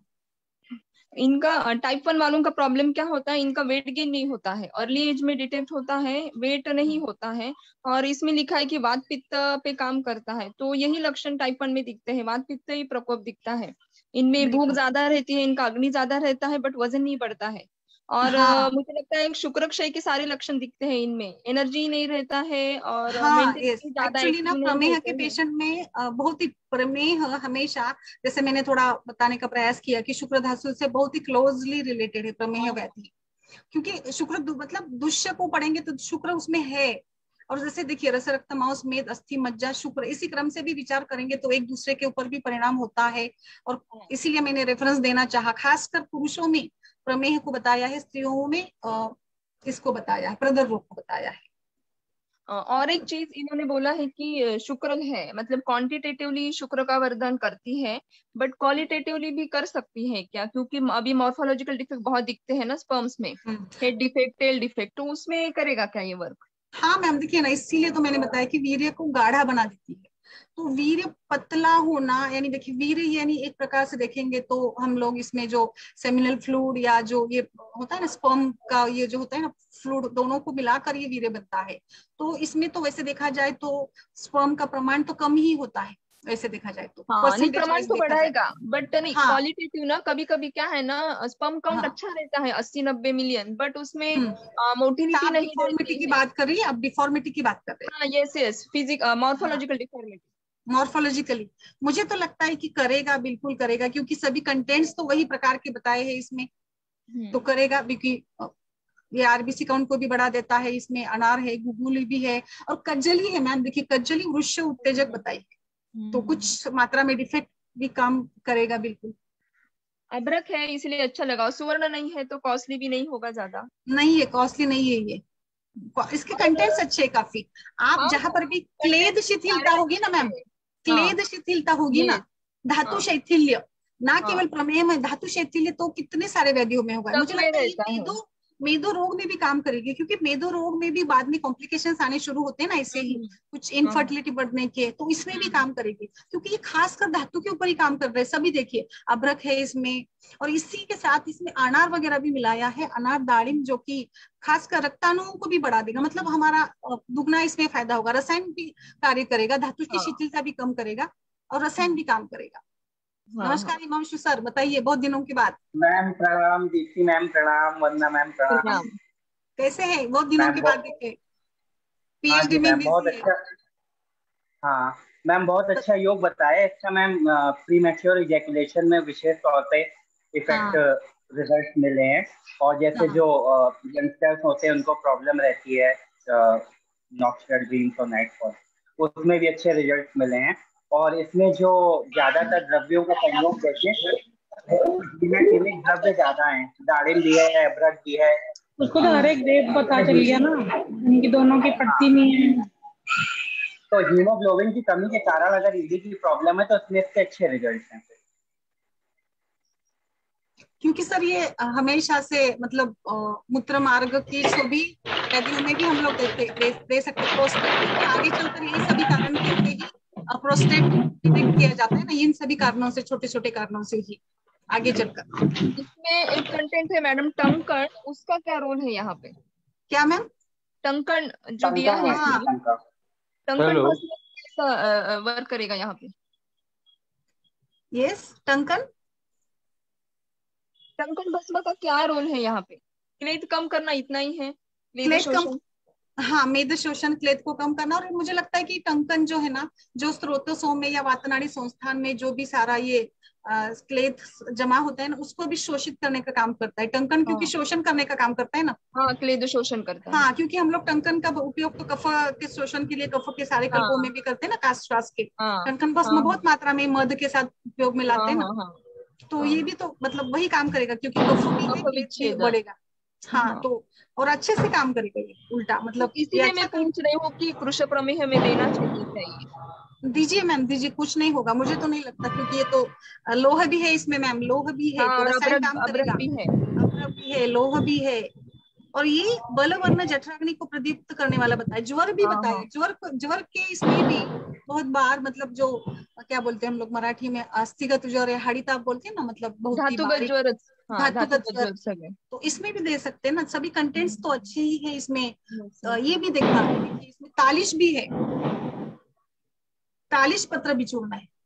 इनका टाइप 1 वालों का प्रॉब्लम क्या होता है, इनका वेट गेन नहीं होता है, अर्ली एज में डिटेक्ट होता है, वेट नहीं होता है, और इसमें लिखा है कि वात पित्त पे काम करता है। तो यही लक्षण टाइप 1 में दिखते हैं, वात पित्त ही प्रकोप दिखता है। इनमें भूख ज्यादा रहती है, इनका अग्नि ज्यादा रहता है, बट वजन नहीं बढ़ता है। और हाँ मुझे लगता है शुक्र क्षय के सारे लक्षण दिखते हैं इनमें, एनर्जी नहीं रहता है और हाँ, यस मेंटली ज्यादा एक्चुअली ना एक्टिव नहीं प्रमेह रहते के हैं। पेशेंट में बहुत ही प्रमेह हमेशा, जैसे मैंने थोड़ा बताने का प्रयास किया कि शुक्र धातु से बहुत ही क्लोजली रिलेटेड है प्रमेह व्याधि, क्योंकि शुक्र मतलब दुष्य को पढ़ेंगे तो शुक्र उसमें है। और जैसे देखिए रस रक्त मांस मेद अस्थि मज्जा शुक्र, इसी क्रम से भी विचार करेंगे तो एक दूसरे के ऊपर भी परिणाम होता है। और इसीलिए मैंने रेफरेंस देना चाहा, खासकर पुरुषों में प्रमेह को बताया है, स्त्रियों में इसको बताया है, प्रदर रोग को बताया है। और एक चीज इन्होंने बोला है कि शुक्र है, मतलब क्वांटिटेटिवली शुक्र का वर्धन करती है, बट क्वालिटेटिवली भी कर सकती है क्या? क्योंकि अभी मॉर्फोलॉजिकल डिफेक्ट बहुत दिखते हैं ना स्पर्म्स में, हेड डिफेक्ट, टेल डिफेक्ट, तो उसमें करेगा क्या ये वर्क? हाँ मैम देखिए ना, इसीलिए तो मैंने बताया कि वीर्य को गाढ़ा बना देती है। तो वीर्य पतला होना यानी देखिए वीर्य यानी एक प्रकार से देखेंगे तो हम लोग इसमें जो सेमिनल फ्लूइड या जो ये होता है ना स्पर्म का ये जो होता है ना फ्लूइड, दोनों को मिलाकर ये वीर्य बनता है। तो इसमें तो वैसे देखा जाए तो स्पर्म का प्रमाण तो कम ही होता है, वैसे देखा जाए तो हाँ नहीं, परसेंटेज प्रमाण वाइज तो देखा जाए। बढ़ाएगा, बट नहीं हाँ क्वालिटेटिव ना, कभी कभी क्या है ना, स्पर्म काउंट हाँ। अच्छा रहता है 80-90 मिलियन, बट उसमें मोटिलिटी आप नहीं डिफॉर्मिटी रहती की है। बात कर रही है, आप डिफॉर्मिटी की बात कर रहे हाँ यस यस, फिजिक हैं। हाँ मॉर्फोलॉजिकल डिफॉर्मिटी। मॉर्फोलॉजिकली मुझे तो लगता है कि करेगा, बिल्कुल करेगा, क्योंकि सभी कंटेंट्स तो वही प्रकार के बताए हैं इसमें। तो करेगा क्योंकि ये आरबीसी काउंट को भी बढ़ा देता है, इसमें अनार है, गुगुली भी है और कज्जली है मैम। देखिए कज्जली वृक्ष उत्तेजक बताई है, तो कुछ मात्रा में डिफेक्ट भी काम करेगा बिल्कुल। अदरक है इसलिए अच्छा लगा, सुवर्ण नहीं है तो कॉस्टली भी नहीं होगा ज्यादा। नहीं है, कॉस्टली नहीं है ये, इसके कंटेंट्स अच्छे है काफी। आप हाँ जहां पर भी क्लेद कंटेंट शिथिलता सारे होगी ना अच्छे मैम, हैं। हाँ क्लेद शिथिलता होगी ये, ना, धातु हाँ शैथिल्य, ना हाँ केवल प्रमेय में धातु शैथिल्य तो कितने सारे व्याधियों में होगा। सब मुझे में लगता है ये रहता है। मेदो मेदो रोग में भी काम करेगी, क्योंकि मेदो रोग में भी बाद में कॉम्प्लिकेशंस आने शुरू होते हैं ना ऐसे ही, हम्म, कुछ हाँ इनफर्टिलिटी बढ़ने के, तो इसमें भी काम करेगी, क्योंकि ये खासकर धातु के ऊपर ही काम कर रहे हैं सभी। देखिए अभ्रक है इसमें, और इसी के साथ इसमें अनार वगैरह भी मिलाया है, अनार दाड़िम, जो कि खासकर रक्ताणुओं को भी बढ़ा देगा, मतलब हमारा दुगना इसमें फायदा होगा। रसायन भी कार्य करेगा, धातु की हाँ शिथिलता भी कम करेगा और रसायन भी काम करेगा। हाँ हाँ। नमस्कार हिमांशु सर, बताइए बहुत दिनों के बाद। मैम प्रणाम, दीप्ति मैम प्रणाम, वंदना मैम प्रणाम। प्रणाम। कैसे हैं, बहुत दिनों मैम के बाद बहुत, देखे, हाँ पीएचडी जी में मैम बहुत बिजी है। अच्छा। हाँ मैम बहुत अच्छा योग बताया। अच्छा मैम, प्री मैच्योर इजैकुलेशन में विशेष तौर पे इफेक्ट हाँ रिजल्ट मिले हैं, और जैसे हाँ जो यंगस्टर्स होते हैं उनको प्रॉब्लम रहती है नॉक्सुलर ड्रीम्स और नाइट फॉल, उसमें भी अच्छे रिजल्ट मिले हैं। और इसमें जो ज्यादातर द्रव्यों का संयोग देखें तो हीमेटिलिक द्रव्य ज्यादा है, दारिम भी है, अबरक भी है। उसको तो हर एक डेट पता चल गया ना, इनकी दोनों की पट्टी हाँ, नहीं है। तो हीमोग्लोबिन की कमी के कारण अगर ईडी की प्रॉब्लम है तो इसमें इसके अच्छे रिजल्ट हैं। क्योंकि सर ये हमेशा से मतलब मूत्र मार्ग की छवि कैदियों में भी हम लोग दे सकते हैं। प्रोस्टेट आगे चलकर यही सभी कारण के लिए ही प्रोस्टेट डिटेक्ट किया जाता है ना, इन सभी कारणों से, छोटे छोटे कारणों से ही आगे चलकर। इसमें एक कंटेंट है मैडम टंकण, उसका क्या रोल है यहाँ पे? क्या मैम? टंकण जो दिया है हाँ। इसमें, टंकण भस्म वर्क करेगा यहाँ पे? यस, टंकण टंकण भस्म का क्या रोल है यहाँ पे? क्लेद कम करना इतना ही है, क्लेद क्लेद कम, शोषण? हाँ, मेद शोषण, क्लेद को कम करना। और मुझे लगता है कि टंकन जो है ना, जो स्रोतों में या वातनाड़ी संस्थान में जो भी सारा ये क्लेद जमा होता है ना, उसको भी शोषित करने का काम करता है टंकन, क्योंकि शोषण करने का काम करता है ना। हाँ, क्लेद शोषण करता है। हाँ, क्योंकि हम लोग टंकन का उपयोग तो कफ के शोषण के लिए, कफ के सारे कल्पों में भी करते हैं ना, काश श्वास के। टंकन भस्म बहुत मात्रा में मध के साथ उपयोग में लाते हैं ना, तो ये भी तो मतलब वही काम करेगा, क्योंकि कफ भी बढ़ेगा। हाँ, तो और अच्छे से काम करेगा ये उल्टा, मतलब इसीलिए मैं पूछ रही हूँ कि कृश प्रमेह हमें देना चाहिए। दीजिए मैम, दीजिए, कुछ नहीं होगा, मुझे तो नहीं लगता, क्योंकि ये तो लोह भी है इसमें मैम, लोह भी है तो रसायन काम करेगा, अभ्रक भी है, लोह भी है। और ये बल वर्ण जठराग्नि को प्रदीप्त करने वाला बताया, ज्वर भी बताया। ज्वर के इसमें भी बहुत बार, मतलब जो क्या बोलते हैं हम लोग मराठी में, अस्थिगत ज्वर या हड़िताप बोलते हैं ना, मतलब बहुत धातुगत ज्वर, धातुगत ज्वर, तो इसमें भी दे सकते हैं ना। सभी कंटेंट्स तो अच्छे ही है इसमें। ये भी देखना, इसमें तालिश भी है, तालिश पत्र भी चूर्ण है।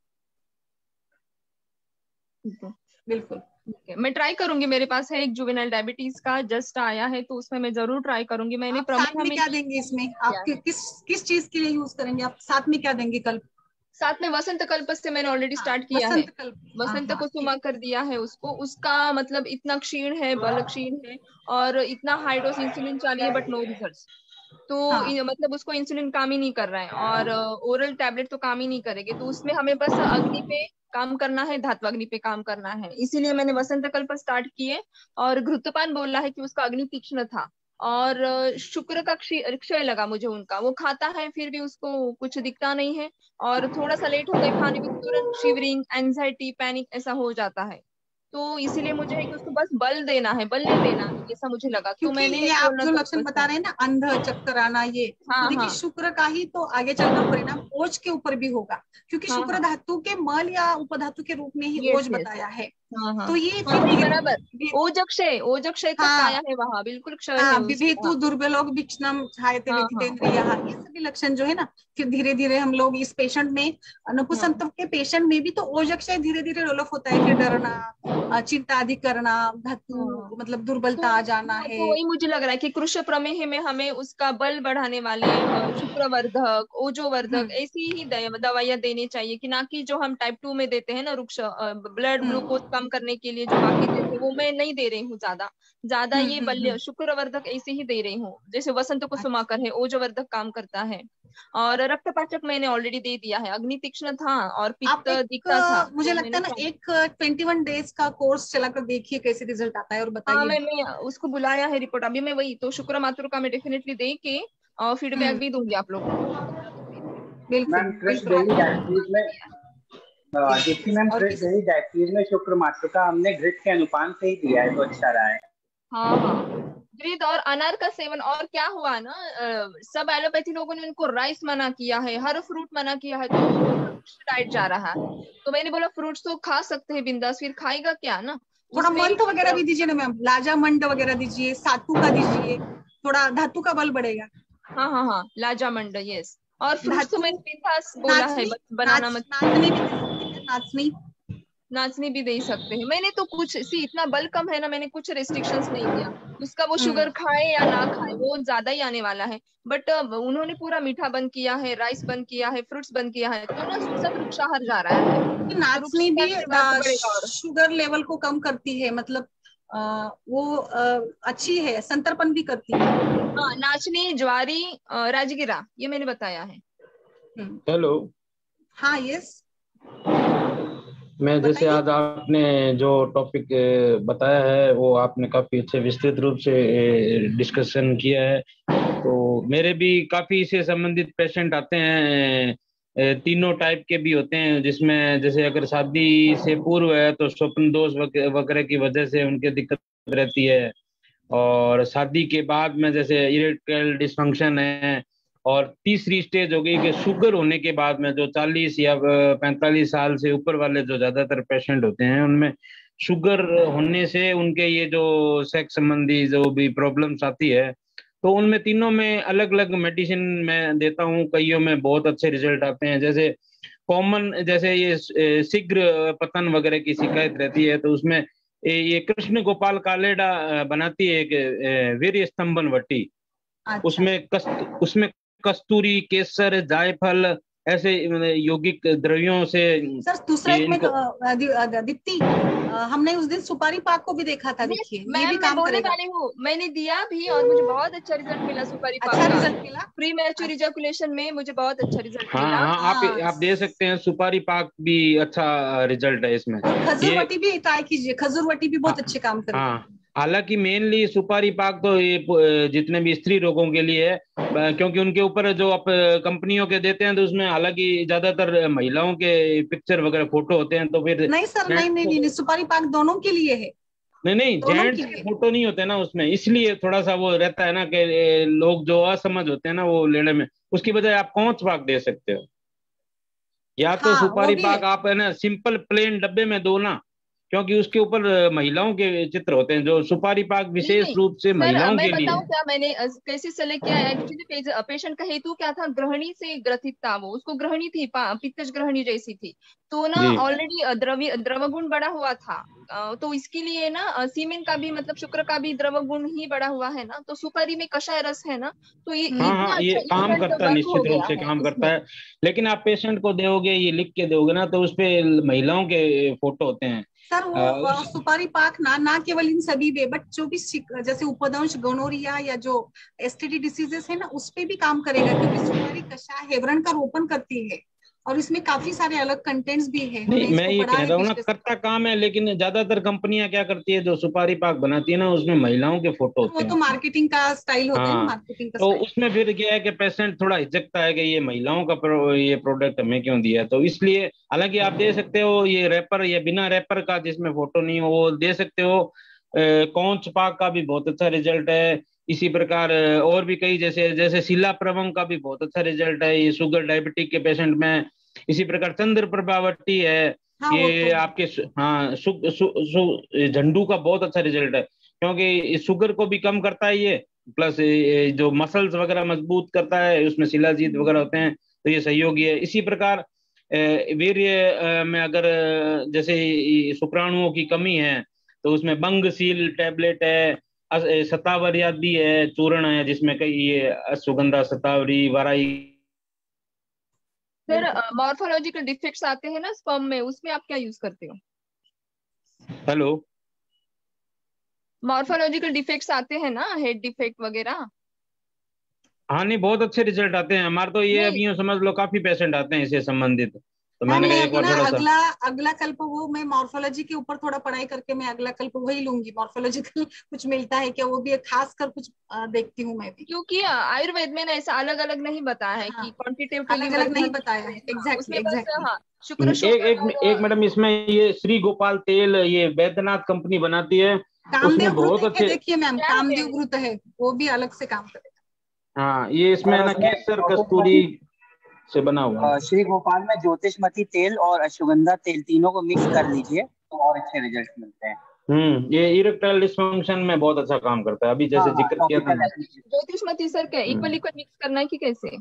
बिल्कुल, मैं ट्राई करूंगी। मेरे पास है एक जुवेनाइल डायबिटीज का जस्ट आया है, तो उसमें मैं जरूर ट्राई करूंगी। मैंने साथ में क्या देंगे इसमें? आप किस चीज के लिए यूज करेंगे? आप साथ में क्या देंगे? कल्प, साथ में वसंत कल्प से मैंने ऑलरेडी स्टार्ट किया है। वसंत कुसुमा कर दिया है उसको। उसका मतलब इतना क्षीण है, बल क्षीण है, और इतना हाई डोज इंसुलिन चाहिए, बट नो रिजल्ट्स। तो मतलब उसको इंसुलिन काम ही नहीं कर रहा है, और ओरल टैबलेट तो काम ही नहीं करेंगे। तो उसमें हमें बस अग्नि पे काम करना है, धात्वाग्नि पे काम करना है। इसीलिए मैंने वसंत कल्प स्टार्ट किए। और घृतपान बोल रहा है कि उसका अग्नि तीक्ष्ण था, और शुक्र का क्षय लगा मुझे उनका। वो खाता है फिर भी उसको कुछ दिखता नहीं है, और थोड़ा सा लेट हो गए खाने में, तुरंत शिवरिंग, एंजाइटी, पैनिक ऐसा हो जाता है। तो इसीलिए मुझे है कि उसको बस बल देना है, बल नहीं देना है, ऐसा मुझे लगा। तो मैंने ये आप जो लक्षण बता रहे हैं ना, अंध, चक्कर आना, ये तो देखिए शुक्र का ही तो आगे चलकर परिणाम ओज के ऊपर भी होगा, क्योंकि शुक्र धातु के मल या उपधातु के रूप में ही ओज बताया है। तो ये बराबर ओजक्षय तक आया है वहाँ, बिल्कुल क्षय है। विभेतु दुर्बलोग विक्षणम छायते विदितेंद्रियः, ये सभी लक्षण जो है ना, फिर धीरे धीरे हम लोग इस पेशेंट में, नपुंसकत्व के पेशेंट में भी तो ओजक्षय धीरे धीरे डेवलप होता है। फिर डरना, चिंता अधिक करना, धातु मतलब दुर्बलता आ जाना है। तो वही मुझे लग रहा है कि कृश प्रमेह में हमें उसका बल बढ़ाने वाले शुक्रवर्धक, ओजोवर्धक ऐसी ही दवाइयां देनी चाहिए, कि ना कि जो हम टाइप 2 में देते हैं ना, ब्लड ग्लूकोज कम करने के लिए जो बाकी देते हैं, वो मैं नहीं दे रही हूँ ज्यादा ये बल्य शुक्रवर्धक ऐसे ही दे रही हूँ। जैसे वसंत कुसुमाकर है, ओजोवर्धक काम करता है। और रक्तपाचक मैंने ऑलरेडी दे दिया है। अग्नि तीक्ष्ण था और पित्त दिखता था। मुझे लगता है ना, एक 21 डेज का कोर्स चलाकर देखिए कैसे रिजल्ट आता है, और बताइए। हाँ, मैंने उसको बुलाया है रिपोर्ट अभी। मैं वही तो शुक्र मातृ का मैं डेफिनेटली दे के और फीडबैक भी दूंगी आप लोगों को। मैम शुक्र मातृका हमने घृत के अनुपान से ही दिया है, तो अच्छा रहा है। हाँ, घृत और अनार का सेवन। और क्या हुआ ना, सब एलोपैथी लोगों ने उनको राइस मना किया है, हर फ्रूट मना किया है, तो डाइट जा रहा है। तो मैंने बोला फ्रूट्स तो खा सकते हैं बिंदास, फिर खाएगा क्या ना। थोड़ा मंत्र वगैरह भी दीजिए ना मैम, लाजा मंड वगैरह दीजिए, सातू का दीजिए, थोड़ा धातु का बल बढ़ेगा। हाँ, लाजा मंड, यस। और फ्रूट्स तो मैंने बिंदास बोला है, बनाना मत। नाचनी भी दे सकते हैं। मैंने तो कुछ इतना बल कम है ना, मैंने कुछ रेस्ट्रिक्शंस नहीं दिया उसका। वो शुगर खाए या ना खाए, वो ज्यादा ही आने वाला है। बट उन्होंने पूरा मीठा बंद किया है, राइस बंद किया है, फ्रूट्स बंद किया है, तो ना सब रुक्षाहार जा रहा है। नाचनी भी शुगर लेवल को कम करती है, मतलब वो अच्छी है, संतर्पण भी करती है। हाँ, नाचनी, ज्वारी, राजगिरा, ये मैंने बताया है। हेलो। हाँ, यस। मैं जैसे बताइए। आज आपने जो टॉपिक बताया है वो आपने काफी अच्छे विस्तृत रूप से डिस्कशन किया है। तो मेरे भी काफी इससे संबंधित पेशेंट आते हैं। तीनों टाइप के भी होते हैं, जिसमें जैसे अगर शादी से पूर्व है तो स्वप्न दोष वगैरह की वजह से उनके दिक्कत रहती है। और शादी के बाद में जैसे इरेक्टाइल डिसफंक्शन है। और तीसरी स्टेज हो गई कि शुगर होने के बाद में जो 40 या 45 साल से ऊपर वाले जो ज्यादातर पेशेंट होते हैं उनमें शुगर होने से उनके ये जो सेक्स संबंधी जो भी प्रॉब्लम्स आती है, तो उनमें तीनों में अलग अलग मेडिसिन मैं देता हूँ। कईयों में बहुत अच्छे रिजल्ट आते हैं। जैसे कॉमन जैसे ये शीघ्र पतन वगैरह की शिकायत रहती है, तो उसमें ये कृष्ण गोपाल कालेडा बनाती है एक वीर्य स्तंभन वटी। अच्छा। उसमें कस्तूरी, केसर, जायफल ऐसे यौगिक द्रव्यों से सर दूसरा ये एक में इनको दीप्ति, हमने उस दिन सुपारी पाक को भी देखा था, देखिए ये भी मैम मैं काम बोलने करेगा। वाली हूँ, मैंने दिया भी और मुझे बहुत अच्छा रिजल्ट मिला सुपारी पाक अच्छा का। रिजल्ट मिला। प्री मैच्योर इजाकुलेशन में मुझे बहुत अच्छा रिजल्ट हाँ मिला। हाँ, हाँ, आप दे सकते हैं। सुपारी पाक भी अच्छा रिजल्ट है इसमें। और ये खजूरवटी भी ट्राई कीजिए, खजूरवटी भी बहुत अच्छे काम करेगी। हाँ, हालांकि मेनली सुपारी पाक तो ये जितने भी स्त्री रोगों के लिए है, क्योंकि उनके ऊपर जो आप कंपनियों के देते हैं तो उसमें हालांकि ज्यादातर महिलाओं के पिक्चर वगैरह फोटो होते हैं, तो फिर नहीं सर, नहीं नहीं नहीं, सुपारी पाक दोनों के लिए है, नहीं नहीं, दोनों जेंट्स के के लिए। फोटो नहीं होते ना उसमें, इसलिए थोड़ा सा वो रहता है ना कि लोग जो असमझ होते हैं ना वो लेने में। उसकी बजाय आप कौच पाक दे सकते हो, या तो हाँ वो सुपारी भी है। पाक आप है ना सिंपल प्लेन डब्बे में दो ना, क्योंकि उसके ऊपर महिलाओं के चित्र होते हैं। जो सुपारी पाक नहीं विशेष नहीं रूप से सर, महिलाओं मैं के लिए बताऊं है। क्या मैंने कैसे सेलेक्ट किया। एक्चुअली पेशेंट का हेतु क्या था, ग्रहणी से ग्रसित था वो, उसको ग्रहणी थी, पित्तज ग्रहणी जैसी थी। तो ना जी ऑलरेडी द्रव्य गुण बढ़ा हुआ था। तो इसके लिए ना सीमेन का भी मतलब शुक्र का भी द्रव्य गुण ही बढ़ा हुआ है ना, तो सुपारी में कषाय रस है ना, तो ये हाँ इतना हाँ, ये अच्छा काम इंस्टेंट करता है, वर्क हो निश्चित रूप गया से है काम करता इसमें। है। लेकिन आप पेशेंट को दोगे, ये लिख के दोगे ना, तो उस पे महिलाओं के फोटो होते हैं। सर वो उस सुपारी पाक ना केवल इन सभी पे, बट जो भी जैसे उपदंश, गोनोरिया या जो एसटीडी डिसीजेस है ना, उस पे भी काम करेगा, क्योंकि सुपारी कषाय हेवरण का रोपण करती है और इसमें काफी सारे अलग कंटेंट्स भी है, हमने नहीं, मैं इसको ये पढ़ा कह है रहा हूँ ना, पिछले साल। करता काम है, लेकिन ज्यादातर कंपनियां क्या करती है, जो सुपारी पाक बनाती है ना उसमें महिलाओं के फोटो वो होते हैं तो उसमें। मार्केटिंग का स्टाइल होता है ना, हाँ, मार्केटिंग का तो स्टाइल। उसमें फिर क्या है कि पेशेंट थोड़ा हिचकता है कि ये महिलाओं का ये प्रोडक्ट हमें क्यों दिया, तो इसलिए हालांकि आप दे सकते हो ये रैपर या बिना रैपर का जिसमें फोटो नहीं हो वो दे सकते हो। कौच पाक का भी बहुत अच्छा रिजल्ट है। इसी प्रकार और भी कई जैसे जैसे शीला प्रवंग का भी बहुत अच्छा रिजल्ट है, ये शुगर डायबिटिक के पेशेंट में। इसी प्रकार चंद्र प्रभावती है, हाँ वो तो ये आपके हाँ झंडू का बहुत अच्छा रिजल्ट है, क्योंकि शुगर को भी कम करता है ये, प्लस जो मसल्स वगैरह मजबूत करता है, उसमें शिलाजीत वगैरह होते हैं, तो ये सहयोगी है। इसी प्रकार वीर्य में अगर जैसे शुक्राणुओं की कमी है तो उसमें बंगशील टैबलेट है, शतावरी आदि है, चूर्ण है जिसमें कई ये अश्वगंधा, शतावरी, वाराई। सर मॉर्फोलॉजिकल डिफेक्ट्स आते हैं ना स्पर्म में, उसमें आप क्या यूज करते हो? हेलो। मॉर्फोलॉजिकल डिफेक्ट्स आते हैं ना, हेड डिफेक्ट वगैरह। हाँ नहीं, बहुत अच्छे रिजल्ट आते हैं हमारे तो। ये नहीं अभी यूं समझ लो काफी पेशेंट आते हैं इससे संबंधित, तो हाँ, मैंने मैं कहा एक अभी बार ना थोड़ा सा। अगला अगला कल्प वो मैं मॉर्फोलॉजी के ऊपर थोड़ा पढ़ाई करके मैं अगला कल्प वही लूंगी, मॉर्फोलॉजिकल कुछ मिलता है क्या, वो भी खास कर कुछ देखती हूँ मैं भी। क्योंकि आयुर्वेद में ना ऐसा अलग अलग नहीं बताया है हाँ, कि क्वांटिटेटिवली अलग अलग नहीं मध्यम। बताया है, हाँ, एग्जैक्टली उसमें बस एग्जैक्टली। हाँ शुक्र एक शोधन एक एक और मैडम, इसमें ये श्री गोपाल तेल ये वैद्यनाथ कंपनी बनाती है, कामदेव उसमें घृत बहुत एक है, अच्छे। देखिए मैम, क्या है? कामदेव घृत है, वो भी अलग से काम करेगा। हाँ, ये इसमें और ना उसमें केसर कस्तूरी ज्योतिषमती से बना हुआ है। श्री गोपाल में ज्योतिषमती तेल और अश्वगंधा तेल तीनों को मिक्स कर लीजिए तो और अच्छे रिजल्ट मिलते हैं। ये इरेक्टाइल डिस्फंक्शन में बहुत अच्छा काम करता है, अभी हाँ जैसे हाँ, जिक्र किया था टॉपिकल ना। एप्लीकेशन। ज्योतिषमती सर क्या इक्वल इक्वल मिक्स करना है कि कैसे?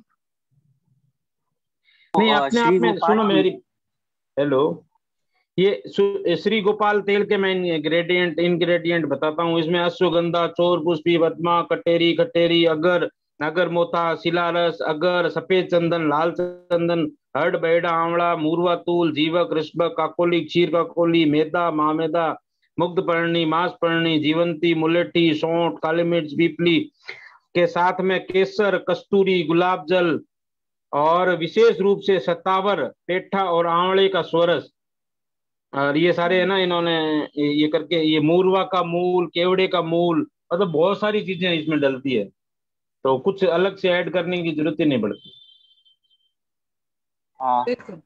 नहीं, अपने श्री आप में गोपाल सुनो की मेरी। हेलो। ये श्री गोपाल तेल के मैं इंग्रेडिएंट बताता हूँ। इसमें अश्वगंधा, चोर पुष्पी, बदमा, कटेरी, खटेरी, अगर, नागर मोथा, शिलारस, अगर, सफेद चंदन, लाल चंदन, हर्ड, बैडा, आंवला, मूरवा तूल, जीवक, ऋषभक, काकोली, क्षीर काकोली, मैदा, महामेदा, मुग्ध पर्णी, मांस पर्णी, जीवंती, मुलेठी, सौंठ, काली मिर्च, पीपली के साथ में केसर, कस्तूरी, गुलाब जल, और विशेष रूप से सत्तावर, पेठा और आंवले का स्वरस, और ये सारे है ना, इन्होंने ये करके, ये मूरवा का मूल, केवड़े का मूल, मतलब बहुत सारी चीजें इसमें डलती है, तो कुछ अलग से ऐड करने की जरूरत ही नहीं पड़ती। हाँ बिल्कुल।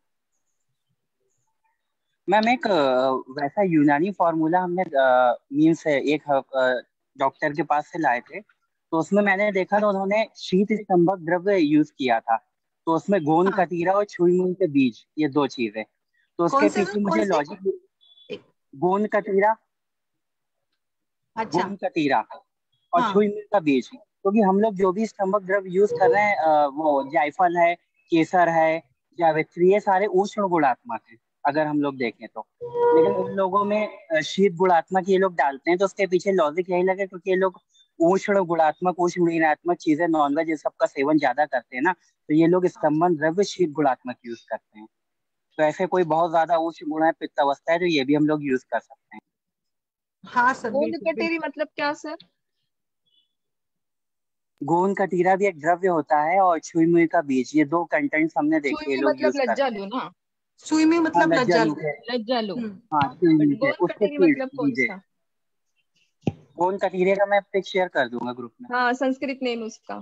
मैम, एक वैसा यूनानी फॉर्मूला हमने मीन्स एक डॉक्टर के पास से लाए थे, तो उसमें मैंने देखा था उन्होंने शीत स्तंभक द्रव्य यूज किया था। तो उसमें गोंद हाँ, कतीरा और छुई मुई के बीज, ये दो चीजें। तो कौन उसके से पीछे कौन मुझे से? लॉजिक, गोंद अच्छा। कतीरा और हाँ। छुई मुई का बीज, क्योंकि हम लोग जो भी स्तंभक द्रव्य यूज कर रहे हैं, वो जायफल है, केसर है, जावित्री, ये सारे उष्ण गुणात्मक है अगर हम लोग देखें तो। लेकिन उन लोगों में शीत गुणात्मक ये लोग डालते हैं, तो उसके पीछे लॉजिक यही लगे क्योंकि ये लोग उष्ण गुणात्मक, उष्ण ऋणात्मक चीजें, नॉनवेज, ये सब का सेवन ज्यादा करते हैं ना, तो ये लोग स्तंभन द्रव्य शीत गुणात्मक यूज करते हैं। तो ऐसे कोई बहुत ज्यादा उच्च गुण है, पित्त अवस्था है, तो ये भी हम लोग यूज कर सकते हैं। हाँ सर, गोंद बिल्कुल कटेरी बिल्कुल। मतलब क्या सर? गोंद कतीरा भी एक द्रव्य होता है, और छुई मुई का बीज, ये दो कंटेंट्स हमने छुई देखे ये में लोग मतलब यूज करते लज्जालू हैं। ना? सुई में हाँ, मतलब लज्जालू लज्जालू। के, लज्जालू। हाँ छुई बट मुई के, गोंद उसके कटेरी कीट मतलब कौन बीजे। सा? गोंद कतीरे का मैं पिक शेयर कर दूंगा ग्रुप में। हाँ, संस्कृत नेम उसका।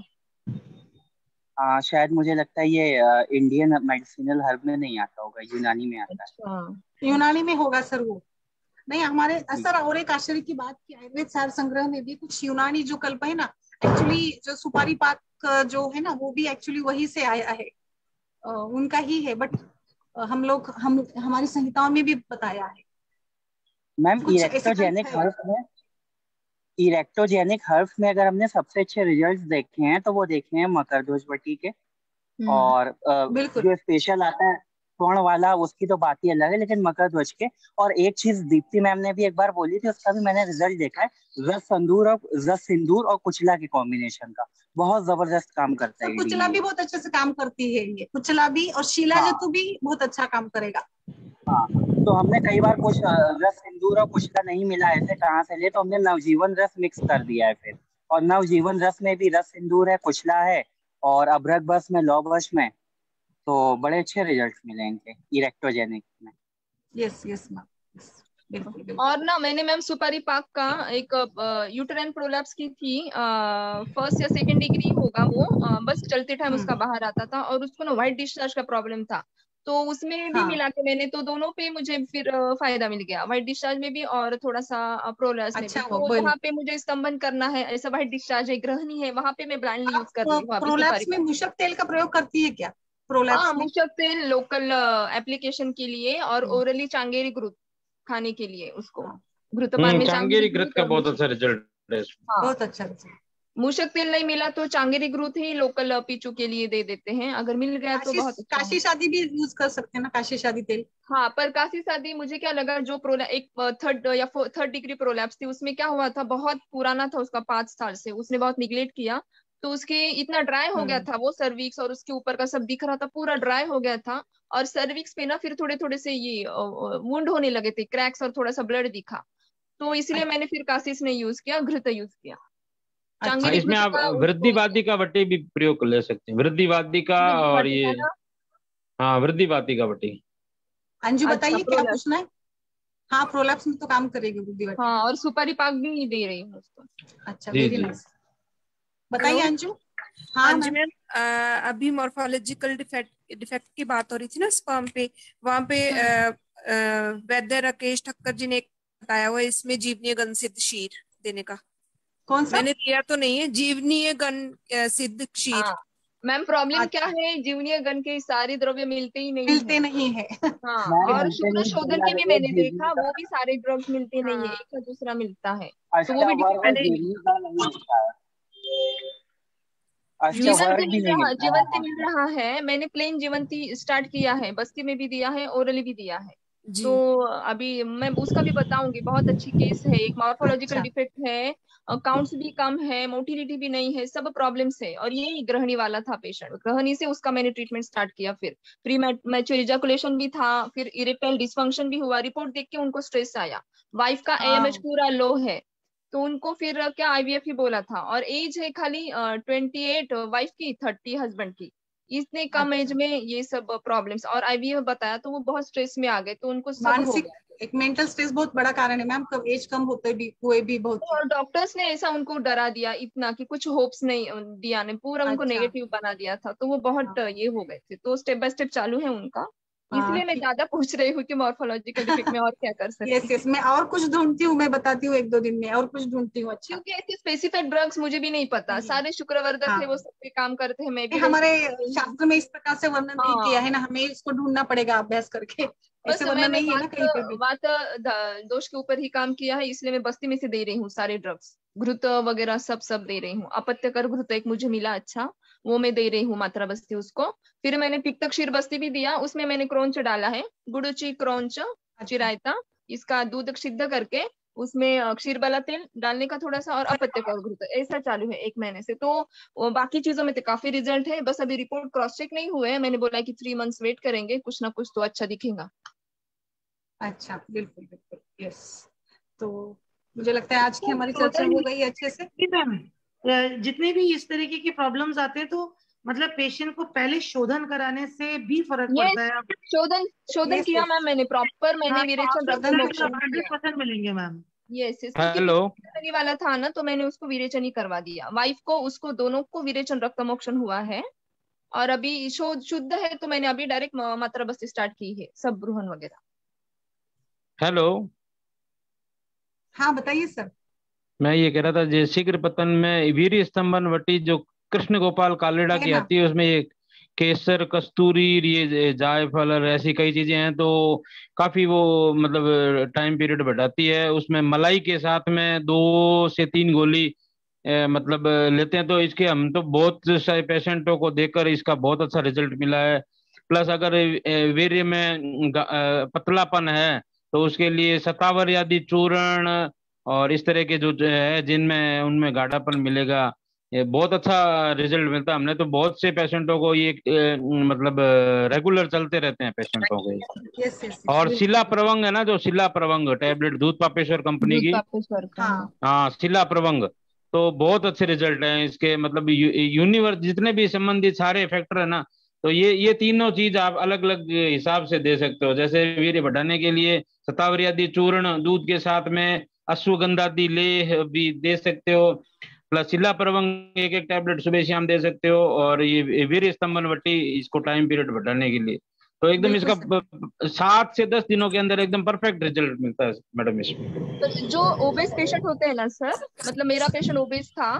हाँ, शायद मुझे लगता है ये इंडियन मेडिसिनल हर्ब में नहीं आता होगा, यूनानी में आता है। अच्छा। यूनानी में अच्छा। होगा सर वो। नहीं, हमारे जी। सर और एक आश्चर्य की बात की, आयुर्वेद सार संग्रह में भी कुछ यूनानी जो कल्प है ना, एक्चुअली जो सुपारी पाक जो है ना, वो भी एक्चुअली वही से आया है, उनका ही है। बट हम हमारी संहिताओं में भी बताया है मैम, कुछ ऐसे कल्प है। इरेक्टोजेनिक हर्ब्स में अगर हमने सबसे अच्छे रिजल्ट्स देखे हैं, तो वो देखे हैं मकरध्वजवटी के। हम्म। और बिल्कुल। जो स्पेशल आता है स्वर्ण वाला, उसकी तो बात ही अलग है, लेकिन मकरध्वज के। और एक चीज दीप्ति मैम ने भी एक बार बोली थी, उसका भी मैंने रिजल्ट देखा है, रस सिंदूर और कुचला के कॉम्बिनेशन का, बहुत जबरदस्त काम करता सर है ईडी कुचला में भी ये। बहुत अच्छे से काम करती है, ये कुचला भी, और शीला जतु हाँ। भी बहुत अच्छा काम करेगा। हाँ, तो हमने कई बार कुछ रस सिंदूर और कुचला नहीं मिला, ऐसे कहाँ से ले, तो हमने नवजीवन रस मिक्स कर दिया है फिर। और नवजीवन रस में भी रस सिंदूर है, कुचला है, और अभ्रक बस में, लौबश में, तो बड़े अच्छे रिजल्ट्स मिले इनके इरेक्टोजेनिक में। यस यस मैम, बिल्कुल बिल्कुल। और ना मैंने मैम सुपारी पाक का एक यूटेराइन प्रोलैप्स की थी, फर्स्ट या सेकंड डिग्री होगा वो, बस चलते टाइम उसका हम्म। बाहर आता था, और उसको ना व्हाइट डिस्चार्ज का प्रॉब्लम था। तो उसमें भी हाँ। मिला के मैंने, तो दोनों पे मुझे फिर फायदा मिल गया, व्हाइट डिस्चार्ज में भी और थोड़ा सा प्रोलैप्स में भी। अच्छा, वो तो बोल। जहाँ पे मुझे स्तंभन करना है, ऐसा व्हाइट डिस्चार्ज है, ग्रहणी है, वहां पे मैं ब्लाइंडली यूज कर रही आप हूँ अभी सुपारी प्रोलैप्स में पाक। मूषक तेल का प्रयोग करती है क्या? हाँ, प्रोलैप्स में। मूषक तेल लोकल एप्लीकेशन के लिए, और हम्म। ओरली चांगेरी घृत खाने के लिए उसको। हाँ, घृतपान में चांगेरी चांगेरी घृत घृत का और बहुत मूषक। अच्छा रिजल्ट है इसमें। हाँ, बहुत अच्छा अच्छा। मूषक तेल नहीं मिला तो चांगेरी घृत ही लोकल पीचू के लिए दे देते हैं, अगर मिल गया तो काशी बहुत अच्छा है। काशी शादी भी यूज कर सकते हैं ना, काशी शादी तेल। हाँ, पर काफी शादी मुझे क्या लगा, जो प्रोला एक थर्ड या थर्ड डिग्री प्रोलैप्स थी, उसमें क्या हुआ था, बहुत पुराना था उसका, 5 साल से उसने बहुत निगलेक्ट किया। तो उसके इतना ड्राई हो गया हम्म। था वो सर्विक्स, और उसके ऊपर का सब दिख रहा था, पूरा ड्राई हो गया था। और सर्विक्स पे ना फिर थोड़े थोड़े से ये वुंड होने लगे थे, क्रैक्स, और थोड़ा सा ब्लड दिखा। तो इसलिए मैंने फिर कासिस ने यूज किया, घृत यूज किया, हाँ, अच्छा। चांगेरी इसमें घृत आप का वृद्धि उसको किया। वादी का वटी भी प्रयोग कर ले सकते हैं, वृद्धि वादी का, वृद्धि और वाटिका ये, ना? हाँ, वृद्धि वादी का वटी। अंजू अच्छा, बताइए क्या प्रोलैप्स। पूछना है। हाँ, प्रोलैप्स में तो काम करेगी बुद्धिवाटी। हाँ, और सुपारी पाक भी दे रही हूँ उसको। अच्छा, जी वेरी जी। नाइस। बताइए हेलो। अंजू। हाँ हाँ जी मैम। मैम, अभी मॉर्फोलॉजिकल डिफेक्ट डिफेक्ट की बात हो रही थी ना स्पर्म पे, वहां पे हम्म। वैद्य राकेश ठक्कर जी ने एक बताया हुआ है इसमें जीवनीय गण सिद्ध क्षीर देने का। कौन सा? मैंने दिया तो नहीं है, जीवनीय गण सिद्ध क्षीर। हाँ मैम, प्रॉब्लम क्या अच्छा, है, जीवनीय गण के सारे द्रव्य मिलते ही नहीं है। मिलते नहीं है। हाँ, मैम, और मिलते शुक्र नहीं, शोधन सही आ के भी रही है, मैंने जीवनी देखा, का वो भी सारे ड्रग्स मिलते नहीं है, हाँ, एक का दूसरा मिलता है। तो वो भी अष्टवर्ग और डिफेक्ट है। जीवनी का नहीं मिलता है, जीवंती अष्टवर्ग भी मिल नहीं रहा, मिलता है, जीवंती हाँ। मिल रहा है, मैंने प्लेन जीवंती स्टार्ट किया है, बस्ती में भी दिया है, ओरली भी दिया है। जी। तो अभी मैं उसका भी बताऊंगी, बहुत अच्छी केस है, एक मॉर्फोलॉजिकल अच्छा। डिफेक्ट है, काउंट्स भी कम है, मोटिलिटी भी नहीं है, सब प्रॉब्लम्स है, और ये ग्रहणी वाला था पेशेंट, ग्रहणी से उसका मैंने ट्रीटमेंट स्टार्ट किया। फिर प्री मैच्योर इजाकुलेशन भी था, फिर इरेक्टाइल डिसफंक्शन भी हुआ, रिपोर्ट देख के उनको स्ट्रेस आया, वाइफ का AMH हाँ। पूरा लो है। तो उनको फिर क्या IVF ही बोला था, और एज है खाली 28, वाइफ की 30, हस्बैंड की। इतने कम एज अच्छा, में ये सब प्रॉब्लम्स, और आईवीएफ बताया तो वो बहुत स्ट्रेस में आ गए, तो उनको सब हो मानसिक गया। एक मेंटल स्ट्रेस बहुत बड़ा कारण है मैम, कब एज कम होते भी हुए भी बहुत ही। और डॉक्टर्स ने ऐसा उनको डरा दिया इतना कि कुछ होप्स नहीं दिया, ने पूरा उनको अच्छा, नेगेटिव बना दिया था, तो वो बहुत हाँ ये हो गए थे। तो स्टेप बाय स्टेप चालू है उनका, हाँ इसलिए मैं ठीक। ज्यादा पूछ रही हूँ कि मॉर्फोलॉजिकल डिफेक्ट में और क्या कर सकती यस है। यस, मैं और कुछ ढूंढती हूँ, मैं बताती हूँ 1-2 दिन में और कुछ ढूंढती हूँ। अच्छा। क्योंकि ऐसे स्पेसिफिक ड्रग्स मुझे भी नहीं पता, नहीं, सारे शुक्रवर्धक है वो हाँ सब पे काम करते हैं, मैं भी नहीं, वैसे हमारे ही कर रही हूँ। शास्त्र में इस प्रकार से वर्णन नहीं किया हाँ, है ना, हमें इसको ढूंढना पड़ेगा अभ्यास करके। बस ऐसे वर्णन मैंने नहीं है ना वात कहीं पे भी। वात दोष के ऊपर ही काम किया है, इसलिए मैं बस्ती में से दे रही हूँ सारे ड्रग्स, घृत वगैरह सब सब दे रही हूँ। अपत्यकर घृत एक मुझे मिला अच्छा, वो मैं दे रही हूँ मात्रा बस्ती उसको। फिर मैंने पित्त क्षीर बस्ती भी दिया, उसमें मैंने क्रौंच डाला है, गुड़ची क्रौंच अच्छा चिरायता, इसका दूध सिद्ध करके उसमें क्षीर वाला तेल डालने का थोड़ा सा, और अपत्यकर घृत, ऐसा चालू है 1 महीने से। तो वो बाकी चीजों में तो काफी रिजल्ट है, बस अभी रिपोर्ट क्रॉस चेक नहीं हुए हैं, मैंने बोला कि 3 मंथ्स वेट करेंगे, कुछ ना कुछ तो अच्छा दिखेगा। अच्छा, बिल्कुल बिल्कुल, यस। तो मुझे लगता है आज की हमारी चर्चा टोटल हो गई अच्छे से। मैम, जितने भी इस तरीके की प्रॉब्लम्स आते हैं तो मतलब पेशेंट को पहले शोधन कराने से भी फर्क ये पड़ता है। शोधन शोधन यस किया यस, मैम मैंने प्रॉपर, मैंने हाँ, तो विरेचन आपको रक्त शोधन तो रिजल्ट मोक्षण करवाना किया। 100% मिलेंगे मैम। यस यस, क्योंकि हेलो। विरेचन वाला था ना, तो मैंने उसको विरेचन ही करवा दिया, वाइफ को उसको दोनों को विरेचन रक्त मोक्षण हुआ है। और अभी शोध शुद्ध है, तो मैंने अभी डायरेक्ट मात्रा बस्ती स्टार्ट की है, सब ब्रूहन वगैरह। हेलो। हाँ बताइए सर। मैं ये कह रहा था, जो शीघ्र पतन में वीर स्तंभन वटी जो कृष्ण गोपाल कालेड़ा है की ना। आती है, उसमें ये केसर कस्तूरी, ये जायफल और ऐसी कई चीजें हैं, तो काफी वो मतलब टाइम पीरियड बढ़ाती है। उसमें मलाई के साथ में 2 से 3 गोली मतलब लेते हैं, तो इसके हम तो बहुत सारे पेशेंटों को देकर इसका बहुत अच्छा रिजल्ट मिला है। प्लस अगर वीर्य में पतलापन है, तो उसके लिए शतावर आदि चूर्ण और इस तरह के जो है जिनमें उनमें गाढ़ापन मिलेगा, ये बहुत अच्छा रिजल्ट मिलता है। हमने तो बहुत से पेशेंटों को ये मतलब रेगुलर चलते रहते हैं पेशेंटों के। यस यस यस, और शिला बिल्कुल बिल्कुल। प्रवंग है ना, जो शिला प्रवंग टैबलेट दूध पापेश्वर कंपनी दूध की। पापेश्वर का, हाँ। हाँ हाँ, शिला प्रवंग, तो बहुत अच्छे रिजल्ट हैं इसके। मतलब यूनिवर्स जितने भी संबंधित सारे फैक्टर है ना, तो ये तीनों चीज आप अलग अलग हिसाब से दे सकते हो। जैसे वीर्य बढ़ाने के लिए शतावरी आदि चूर्ण दूध के साथ में अश्वगंधादि लेह भी दे सकते हो। प्लस शिला प्रवंग एक एक टैबलेट सुबह शाम दे सकते हो। और ये वीर्य स्तंभन वट्टी इसको टाइम पीरियड बढ़ाने के लिए, तो एकदम बिल्कुल इसका सर। 7 से 10 दिनों के अंदर एकदम परफेक्ट रिजल्ट मिलता है मैडम इसमें। तो जो ओबेस पेशेंट होते हैं ना सर, मतलब मेरा पेशेंट ओबेस था,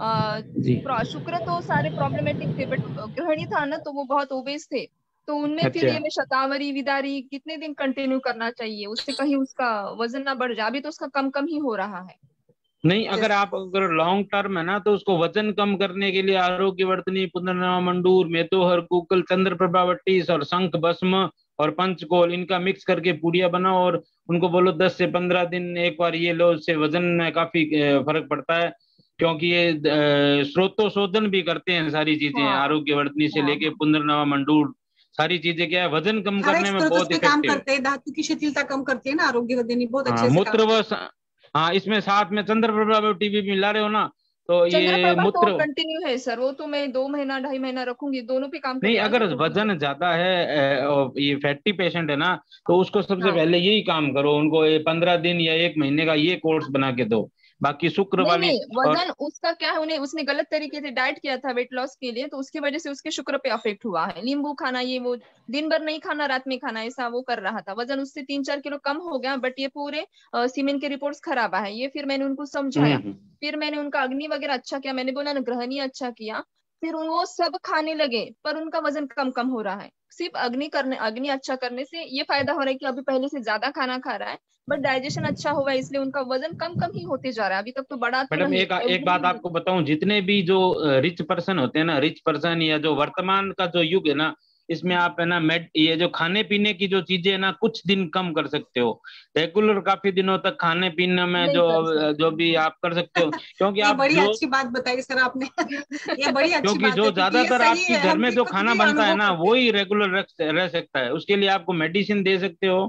जी। शुक्र तो सारे प्रॉब्लमेटिक थे, बट गृहिणी था ना, तो वो बहुत ओबेस थे। तो उनमें फिर अच्छा। ये मैं शतावरी विदारी कितने दिन कंटिन्यू करना चाहिए, उससे कहीं उसका वजन ना बढ़ जाए, अभी तो उसका कम कम ही हो रहा है। नहीं, यस अगर लॉन्ग टर्म है ना, तो उसको वजन कम करने के लिए आरोग्य वर्तनी, पुनर्नवा मंडूर, मेतोहर, कुकल, चंद्र प्रभावटी और शंख भस्म और पंचकोल, इनका मिक्स करके पुड़िया बनाओ और उनको बोलो 10 से 15 दिन एक बार ये लो, उससे वजन में काफी फर्क पड़ता है। क्योंकि ये स्रोतोशोधन भी करते हैं, सारी चीजें हाँ आरोग्य वर्तनी से हाँ लेके हाँ। पुनर्नवा मंडूर, सारी चीजें क्या है, वजन कम हर एक करने में स्त्रोत बहुत पे काम इफेक्टिव है। करते हैं, धातु की शिथिलता कम करती है ना आरोग्य वर्धिनी, बहुत हाँ, अच्छे से काम मूत्र व करती हाँ, इसमें साथ में चंद्र प्रभा टीवी मिला रहे हो ना, तो ये चंद्रप्रभा तो मूत्र। कंटिन्यू है सर, वो तो मैं 2 महीना 2.5 महीना रखूंगी, दोनों पे काम नहीं, करेगा ना अगर तो। वजन ज्यादा है और ये फैटी पेशेंट है ना, तो उसको सबसे हाँ, पहले यही काम करो, उनको ये 15 दिन या 1 महीने का ये कोर्स बना के दो। बाकी शुक्र नहीं वाली नहीं, और वजन उसका क्या है, उन्हें उसने गलत तरीके से डाइट किया था वेट लॉस के लिए, तो उसकी वजह से उसके शुक्र पे अफेक्ट हुआ है। नींबू खाना, ये वो दिन भर नहीं खाना, रात में खाना, ऐसा वो कर रहा था, वजन उससे 3-4 किलो कम हो गया, बट ये पूरे सीमेन के रिपोर्ट्स खराब है ये। फिर मैंने उनको समझाया, हम्म। फिर मैंने उनका अग्नि वगैरह अच्छा किया, मैंने बोला ना ग्रहणी अच्छा किया, फिर वो सब खाने लगे, पर उनका वजन कम कम हो रहा है। सिर्फ अग्नि अच्छा करने से ये फायदा हो रहा है कि अभी पहले से ज्यादा खाना खा रहा है, बट डाइजेशन अच्छा हुआ है, इसलिए उनका वजन कम कम ही होते जा रहा है, अभी तक तो बढ़ा तो मैडम, नहीं एक एवरी बात आपको बताऊं, जितने भी जो रिच पर्सन होते हैं ना, रिच पर्सन या जो वर्तमान का जो युग है ना, इसमें आप है ना ये जो खाने पीने की जो चीजें है ना, कुछ दिन कम कर सकते हो। रेगुलर काफी दिनों तक खाने पीने में नहीं कर सकते जो भी हैं। आप कर सकते हो, क्योंकि ये आप बड़ी जो अच्छी बात बताई सर आपने। ये बड़ी अच्छी क्योंकि बात जो है, क्योंकि ये ज्यादातर सही आपकी है, घर हम में भी जो खुद खाना भी बनता है अनुभव ना, करते वो हैं। ही रेगुलर रह सकता है। उसके लिए आपको मेडिसिन दे सकते हो,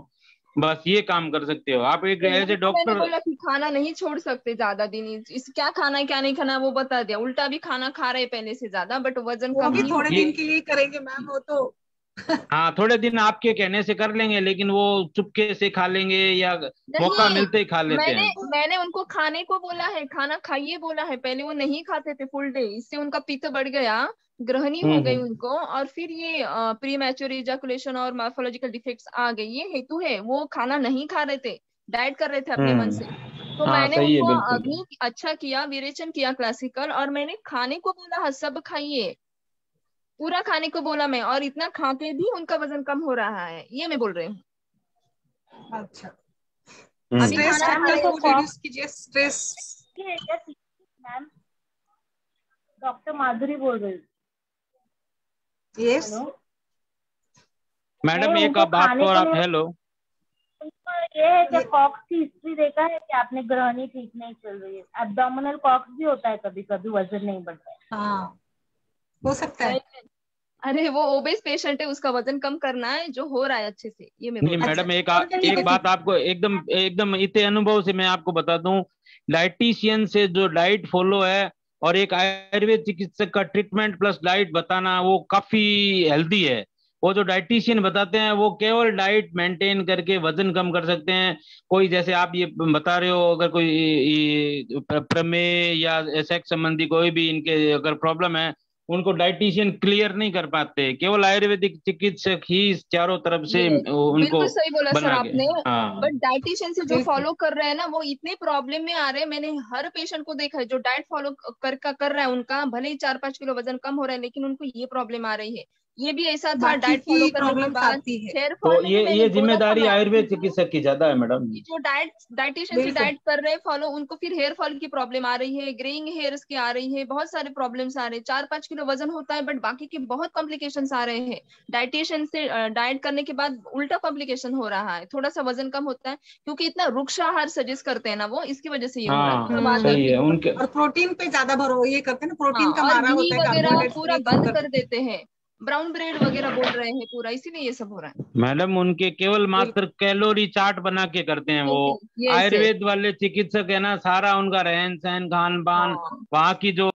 बस ये काम कर सकते हो आप एक एज ए मैंने डॉक्टर। बोला कि खाना नहीं छोड़ सकते ज्यादा दिन, इस क्या खाना है क्या नहीं खाना वो बता दिया, उल्टा भी खाना खा रहे पहले से ज्यादा, बट वजन वो कम भी ही थोड़े हो दिन गया। के लिए करेंगे मैम, वो तो हाँ थोड़े दिन आपके कहने से कर लेंगे, लेकिन वो चुपके से खा लेंगे या मौका नहीं, मिलते ही खा लेते मैंने हैं। मैंने उनको खाने को बोला है, खाना खाइए बोला है, पहले वो नहीं खाते थे फुल डे, इससे उनका पित्त बढ़ गया, ग्रहणी हो गई हम्म। उनको, और फिर ये प्री मैच्योर इजैकुलेशन और मॉर्फोलॉजिकल डिफेक्ट्स आ गई, ये हेतु है, वो खाना नहीं खा रहे थे, डाइट कर रहे थे अपने मन से। तो हाँ मैंने सही है उनको बिल्कुल। अभी अच्छा किया, विरेचन किया क्लासिकल, और मैंने खाने को बोला है सब खाइए, पूरा खाने को बोला मैं, और इतना खा के भी उनका वजन कम हो रहा है, ये मैं बोल रही हूँ। अच्छा। हम्म। अभी स्ट्रेस खाना मैम लेवल मेरे को को रिड्यूस कीजिए, स्ट्रेस। मैम डॉक्टर माधुरी बोल रही हूँ। यस हेलो, मैडम नहीं एक उनको आप बात खाने तो को आप, नहीं, हेलो। उनको ये है कि ये कॉक्स की हिस्ट्री देखा है कि आपने ग्रहणी ठीक नहीं चल रही है, एब्डोमिनल कॉक्स भी होता है कभी कभी, वजन नहीं बढ़ता है। हाँ हो सकता है। नहीं, अरे वो ओबेस पेशेंट है, उसका वजन कम करना है, जो हो रहा है अच्छे से, ये मैं नहीं बोल रही अच्छा मैडम एक ठीक है एक ठीक बात आपको एकदम एकदम इतने अनुभव से मैं आपको बता दूं, डाइटिशियन से जो डाइट फॉलो है और एक आयुर्वेद चिकित्सक का ट्रीटमेंट प्लस डाइट बताना वो काफी हेल्दी है। वो जो डाइटिशियन बताते हैं वो केवल डाइट मेंटेन करके वजन कम कर सकते हैं। कोई जैसे आप ये बता रहे हो, अगर कोई प्रमेह या सेक्स संबंधी कोई भी इनके अगर प्रॉब्लम है, उनको डाइटिशियन क्लियर नहीं कर पाते, केवल आयुर्वेदिक चिकित्सक ही इस चारों तरफ से ये उनको बिल्कुल सही बोला सर बना के। आपने। हाँ बट डाइटिशियन से जो बिल्कुल। फॉलो कर रहे हैं ना, वो इतने प्रॉब्लम में आ रहे हैं, मैंने हर पेशेंट को देखा है जो डाइट फॉलो कर रहा है, उनका भले ही 4-5 किलो वजन कम हो रहा है, लेकिन उनको ये प्रॉब्लम आ रही है। ये भी ऐसा था, बाकी डाइट फॉलो की करने के प्रॉब्लम्स बाद आती है। हेयर तो फॉल में भी मैंने ये बोला था जिम्मेदारी मैम आयुर्वेद चिकित्सक की ज्यादा है मैडम। कि जो डाइटिशियन से बिल्कुल। डाइट कर रहे हैं फॉलो, उनको फिर हेयर फॉल की प्रॉब्लम आ रही है, ग्रेइंग हेयर्स की आ रही है, बहुत सारे प्रॉब्लम्स आ रहे हैं। 4-5 किलो वजन होता है, बट बाकी के बहुत कॉम्प्लिकेशंस आ रहे हैं। डाइटिशियन से डाइट करने के बाद उल्टा कॉम्प्लिकेशन हो रहा है, थोड़ा सा वजन कम होता है, क्योंकि इतना रुक्ष आहार सजेस्ट करते हैं ना वो, इसकी वजह से ये हो रहा है, तो मैं हाँ बाद में सही आपकी है बात। उनके। और प्रोटीन पे ज्यादा भरो ये करते हैं ना, हाँ, प्रोटीन का और मारा घी होता है, वगैरह कार्बोहाइड्रेट्स पूरा नहीं कम बंद करते। कर देते हैं, ब्राउन ब्रेड वगैरह बोल रहे हैं पूरा, इसीलिए ये सब हो रहा है। मैडम उनके केवल मात्र बिल्कुल। कैलोरी चार्ट बना के करते हैं वो। Yes yes. आयुर्वेद वाले चिकित्सक है ना, सारा उनका रहन सहन खान पान हाँ वहाँ की जो